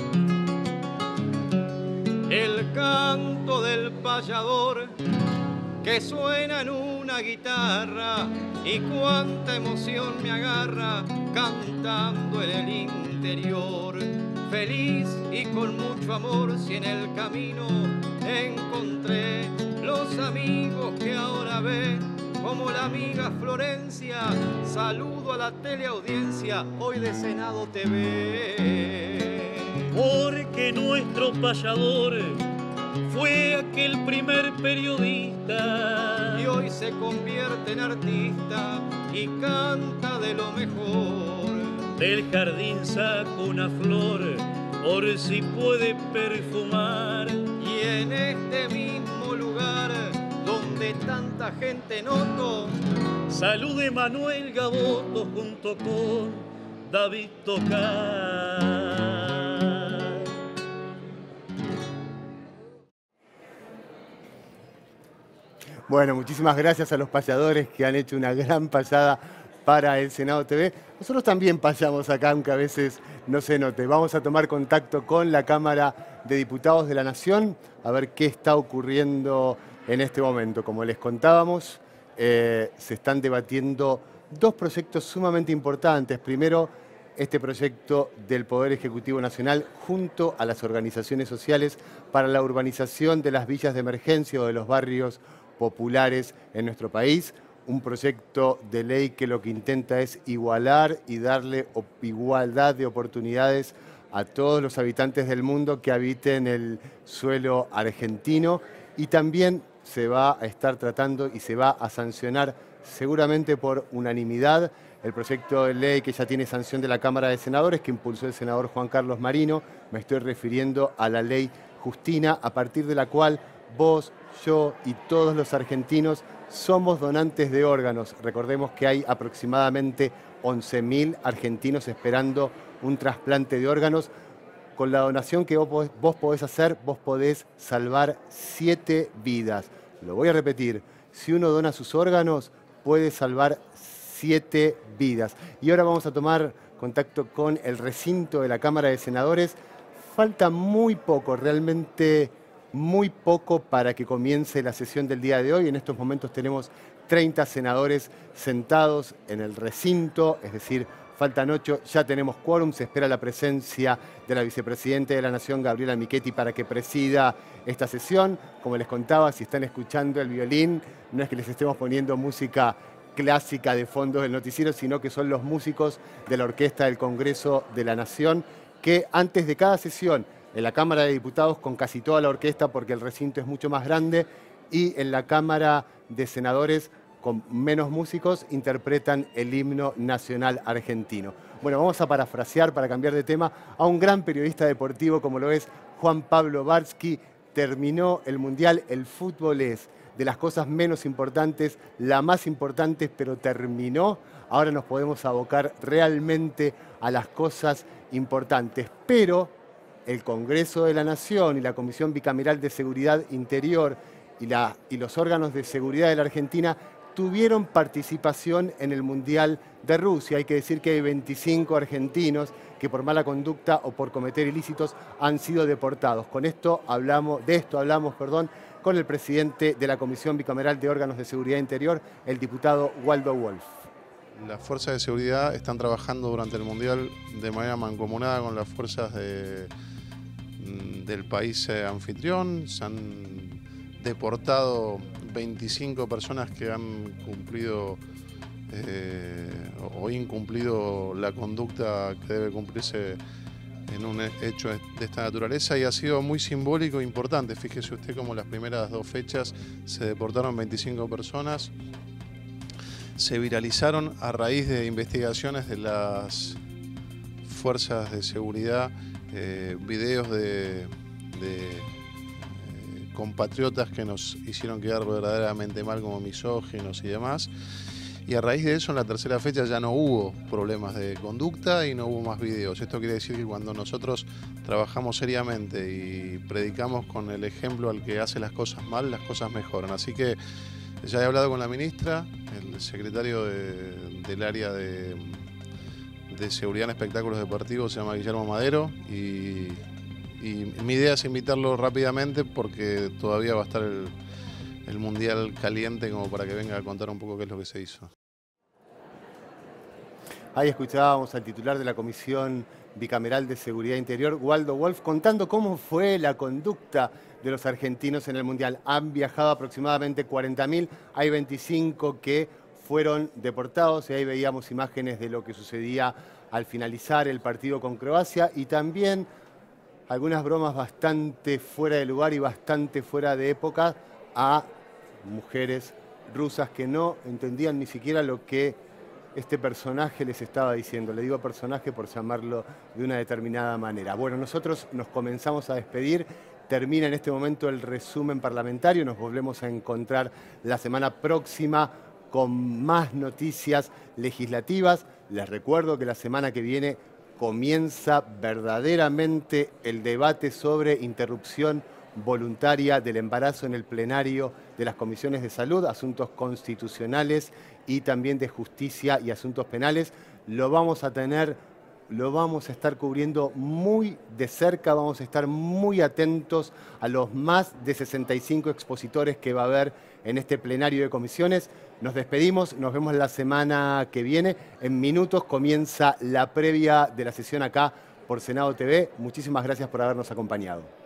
El canto del payador que suena en una guitarra, y cuánta emoción me agarra cantando en el interior. Feliz y con mucho amor, si en el camino encontré los amigos que ahora ven, como la amiga Florencia. Saludo a la teleaudiencia hoy de Senado TV. Porque nuestro payador fue aquel primer periodista, y hoy se convierte en artista y canta de lo mejor. Del jardín saca una flor por si puede perfumar, y en este mismo lugar donde tanta gente noto, salude Manuel Gaboto junto con David Tocar. Bueno, muchísimas gracias a los payadores que han hecho una gran payada para el Senado TV. Nosotros también payamos acá, aunque a veces no se note. Vamos a tomar contacto con la Cámara de Diputados de la Nación a ver qué está ocurriendo en este momento. Como les contábamos, se están debatiendo dos proyectos sumamente importantes. Primero, este proyecto del Poder Ejecutivo Nacional junto a las organizaciones sociales para la urbanización de las villas de emergencia o de los barrios populares en nuestro país, un proyecto de ley que lo que intenta es igualar y darle igualdad de oportunidades a todos los habitantes del mundo que habiten el suelo argentino, y también se va a estar tratando y se va a sancionar seguramente por unanimidad el proyecto de ley que ya tiene sanción de la Cámara de Senadores, que impulsó el senador Juan Carlos Marino. Me estoy refiriendo a la ley Justina, a partir de la cual vos, yo y todos los argentinos somos donantes de órganos. Recordemos que hay aproximadamente 11.000 argentinos esperando un trasplante de órganos. Con la donación que vos podés hacer, vos podés salvar 7 vidas. Lo voy a repetir, si uno dona sus órganos, puede salvar 7 vidas. Y ahora vamos a tomar contacto con el recinto de la Cámara de Senadores. Falta muy poco, realmente muy poco para que comience la sesión del día de hoy. En estos momentos tenemos 30 senadores sentados en el recinto, es decir, faltan 8, ya tenemos quórum, se espera la presencia de la vicepresidenta de la Nación, Gabriela Michetti, para que presida esta sesión. Como les contaba, si están escuchando el violín, no es que les estemos poniendo música clásica de fondo del noticiero, sino que son los músicos de la Orquesta del Congreso de la Nación, que antes de cada sesión, en la Cámara de Diputados con casi toda la orquesta porque el recinto es mucho más grande, y en la Cámara de Senadores con menos músicos interpretan el himno nacional argentino. Bueno, vamos a parafrasear, para cambiar de tema, a un gran periodista deportivo como lo es Juan Pablo Barsky. Terminó el Mundial, el fútbol es de las cosas menos importantes, la más importante, pero terminó. Ahora nos podemos abocar realmente a las cosas importantes, pero el Congreso de la Nación y la Comisión Bicameral de Seguridad Interior y los órganos de seguridad de la Argentina tuvieron participación en el Mundial de Rusia. Hay que decir que hay 25 argentinos que por mala conducta o por cometer ilícitos han sido deportados. De esto hablamos, con el presidente de la Comisión Bicameral de Órganos de Seguridad Interior, el diputado Waldo Wolf. Las fuerzas de seguridad están trabajando durante el Mundial de manera mancomunada con las fuerzas del país anfitrión. Se han deportado 25 personas que han cumplido o incumplido la conducta que debe cumplirse en un hecho de esta naturaleza y ha sido muy simbólico e importante. Fíjese usted como las primeras 2 fechas se deportaron 25 personas, se viralizaron a raíz de investigaciones de las fuerzas de seguridad, videos de compatriotas que nos hicieron quedar verdaderamente mal como misóginos y demás. Y a raíz de eso, en la tercera fecha ya no hubo problemas de conducta y no hubo más videos. Esto quiere decir que cuando nosotros trabajamos seriamente y predicamos con el ejemplo al que hace las cosas mal, las cosas mejoran. Así que ya he hablado con la ministra, el secretario del área de Seguridad en Espectáculos Deportivos se llama Guillermo Madero y mi idea es invitarlo rápidamente porque todavía va a estar el Mundial caliente como para que venga a contar un poco qué es lo que se hizo. Ahí escuchábamos al titular de la Comisión Bicameral de Seguridad Interior, Waldo Wolf, contando cómo fue la conducta de los argentinos en el Mundial. Han viajado aproximadamente 40.000, hay 25 que fueron deportados y ahí veíamos imágenes de lo que sucedía al finalizar el partido con Croacia y también algunas bromas bastante fuera de lugar y bastante fuera de época a mujeres rusas que no entendían ni siquiera lo que este personaje les estaba diciendo. Le digo personaje por llamarlo de una determinada manera. Bueno, nosotros nos comenzamos a despedir. Termina en este momento el resumen parlamentario. Nos volvemos a encontrar la semana próxima con más noticias legislativas. Les recuerdo que la semana que viene comienza verdaderamente el debate sobre interrupción voluntaria del embarazo en el plenario de las comisiones de salud, asuntos constitucionales y también de justicia y asuntos penales. Lo vamos a estar cubriendo muy de cerca, vamos a estar muy atentos a los más de 65 expositores que va a haber en este plenario de comisiones. Nos despedimos, nos vemos la semana que viene. En minutos comienza la previa de la sesión acá por Senado TV. Muchísimas gracias por habernos acompañado.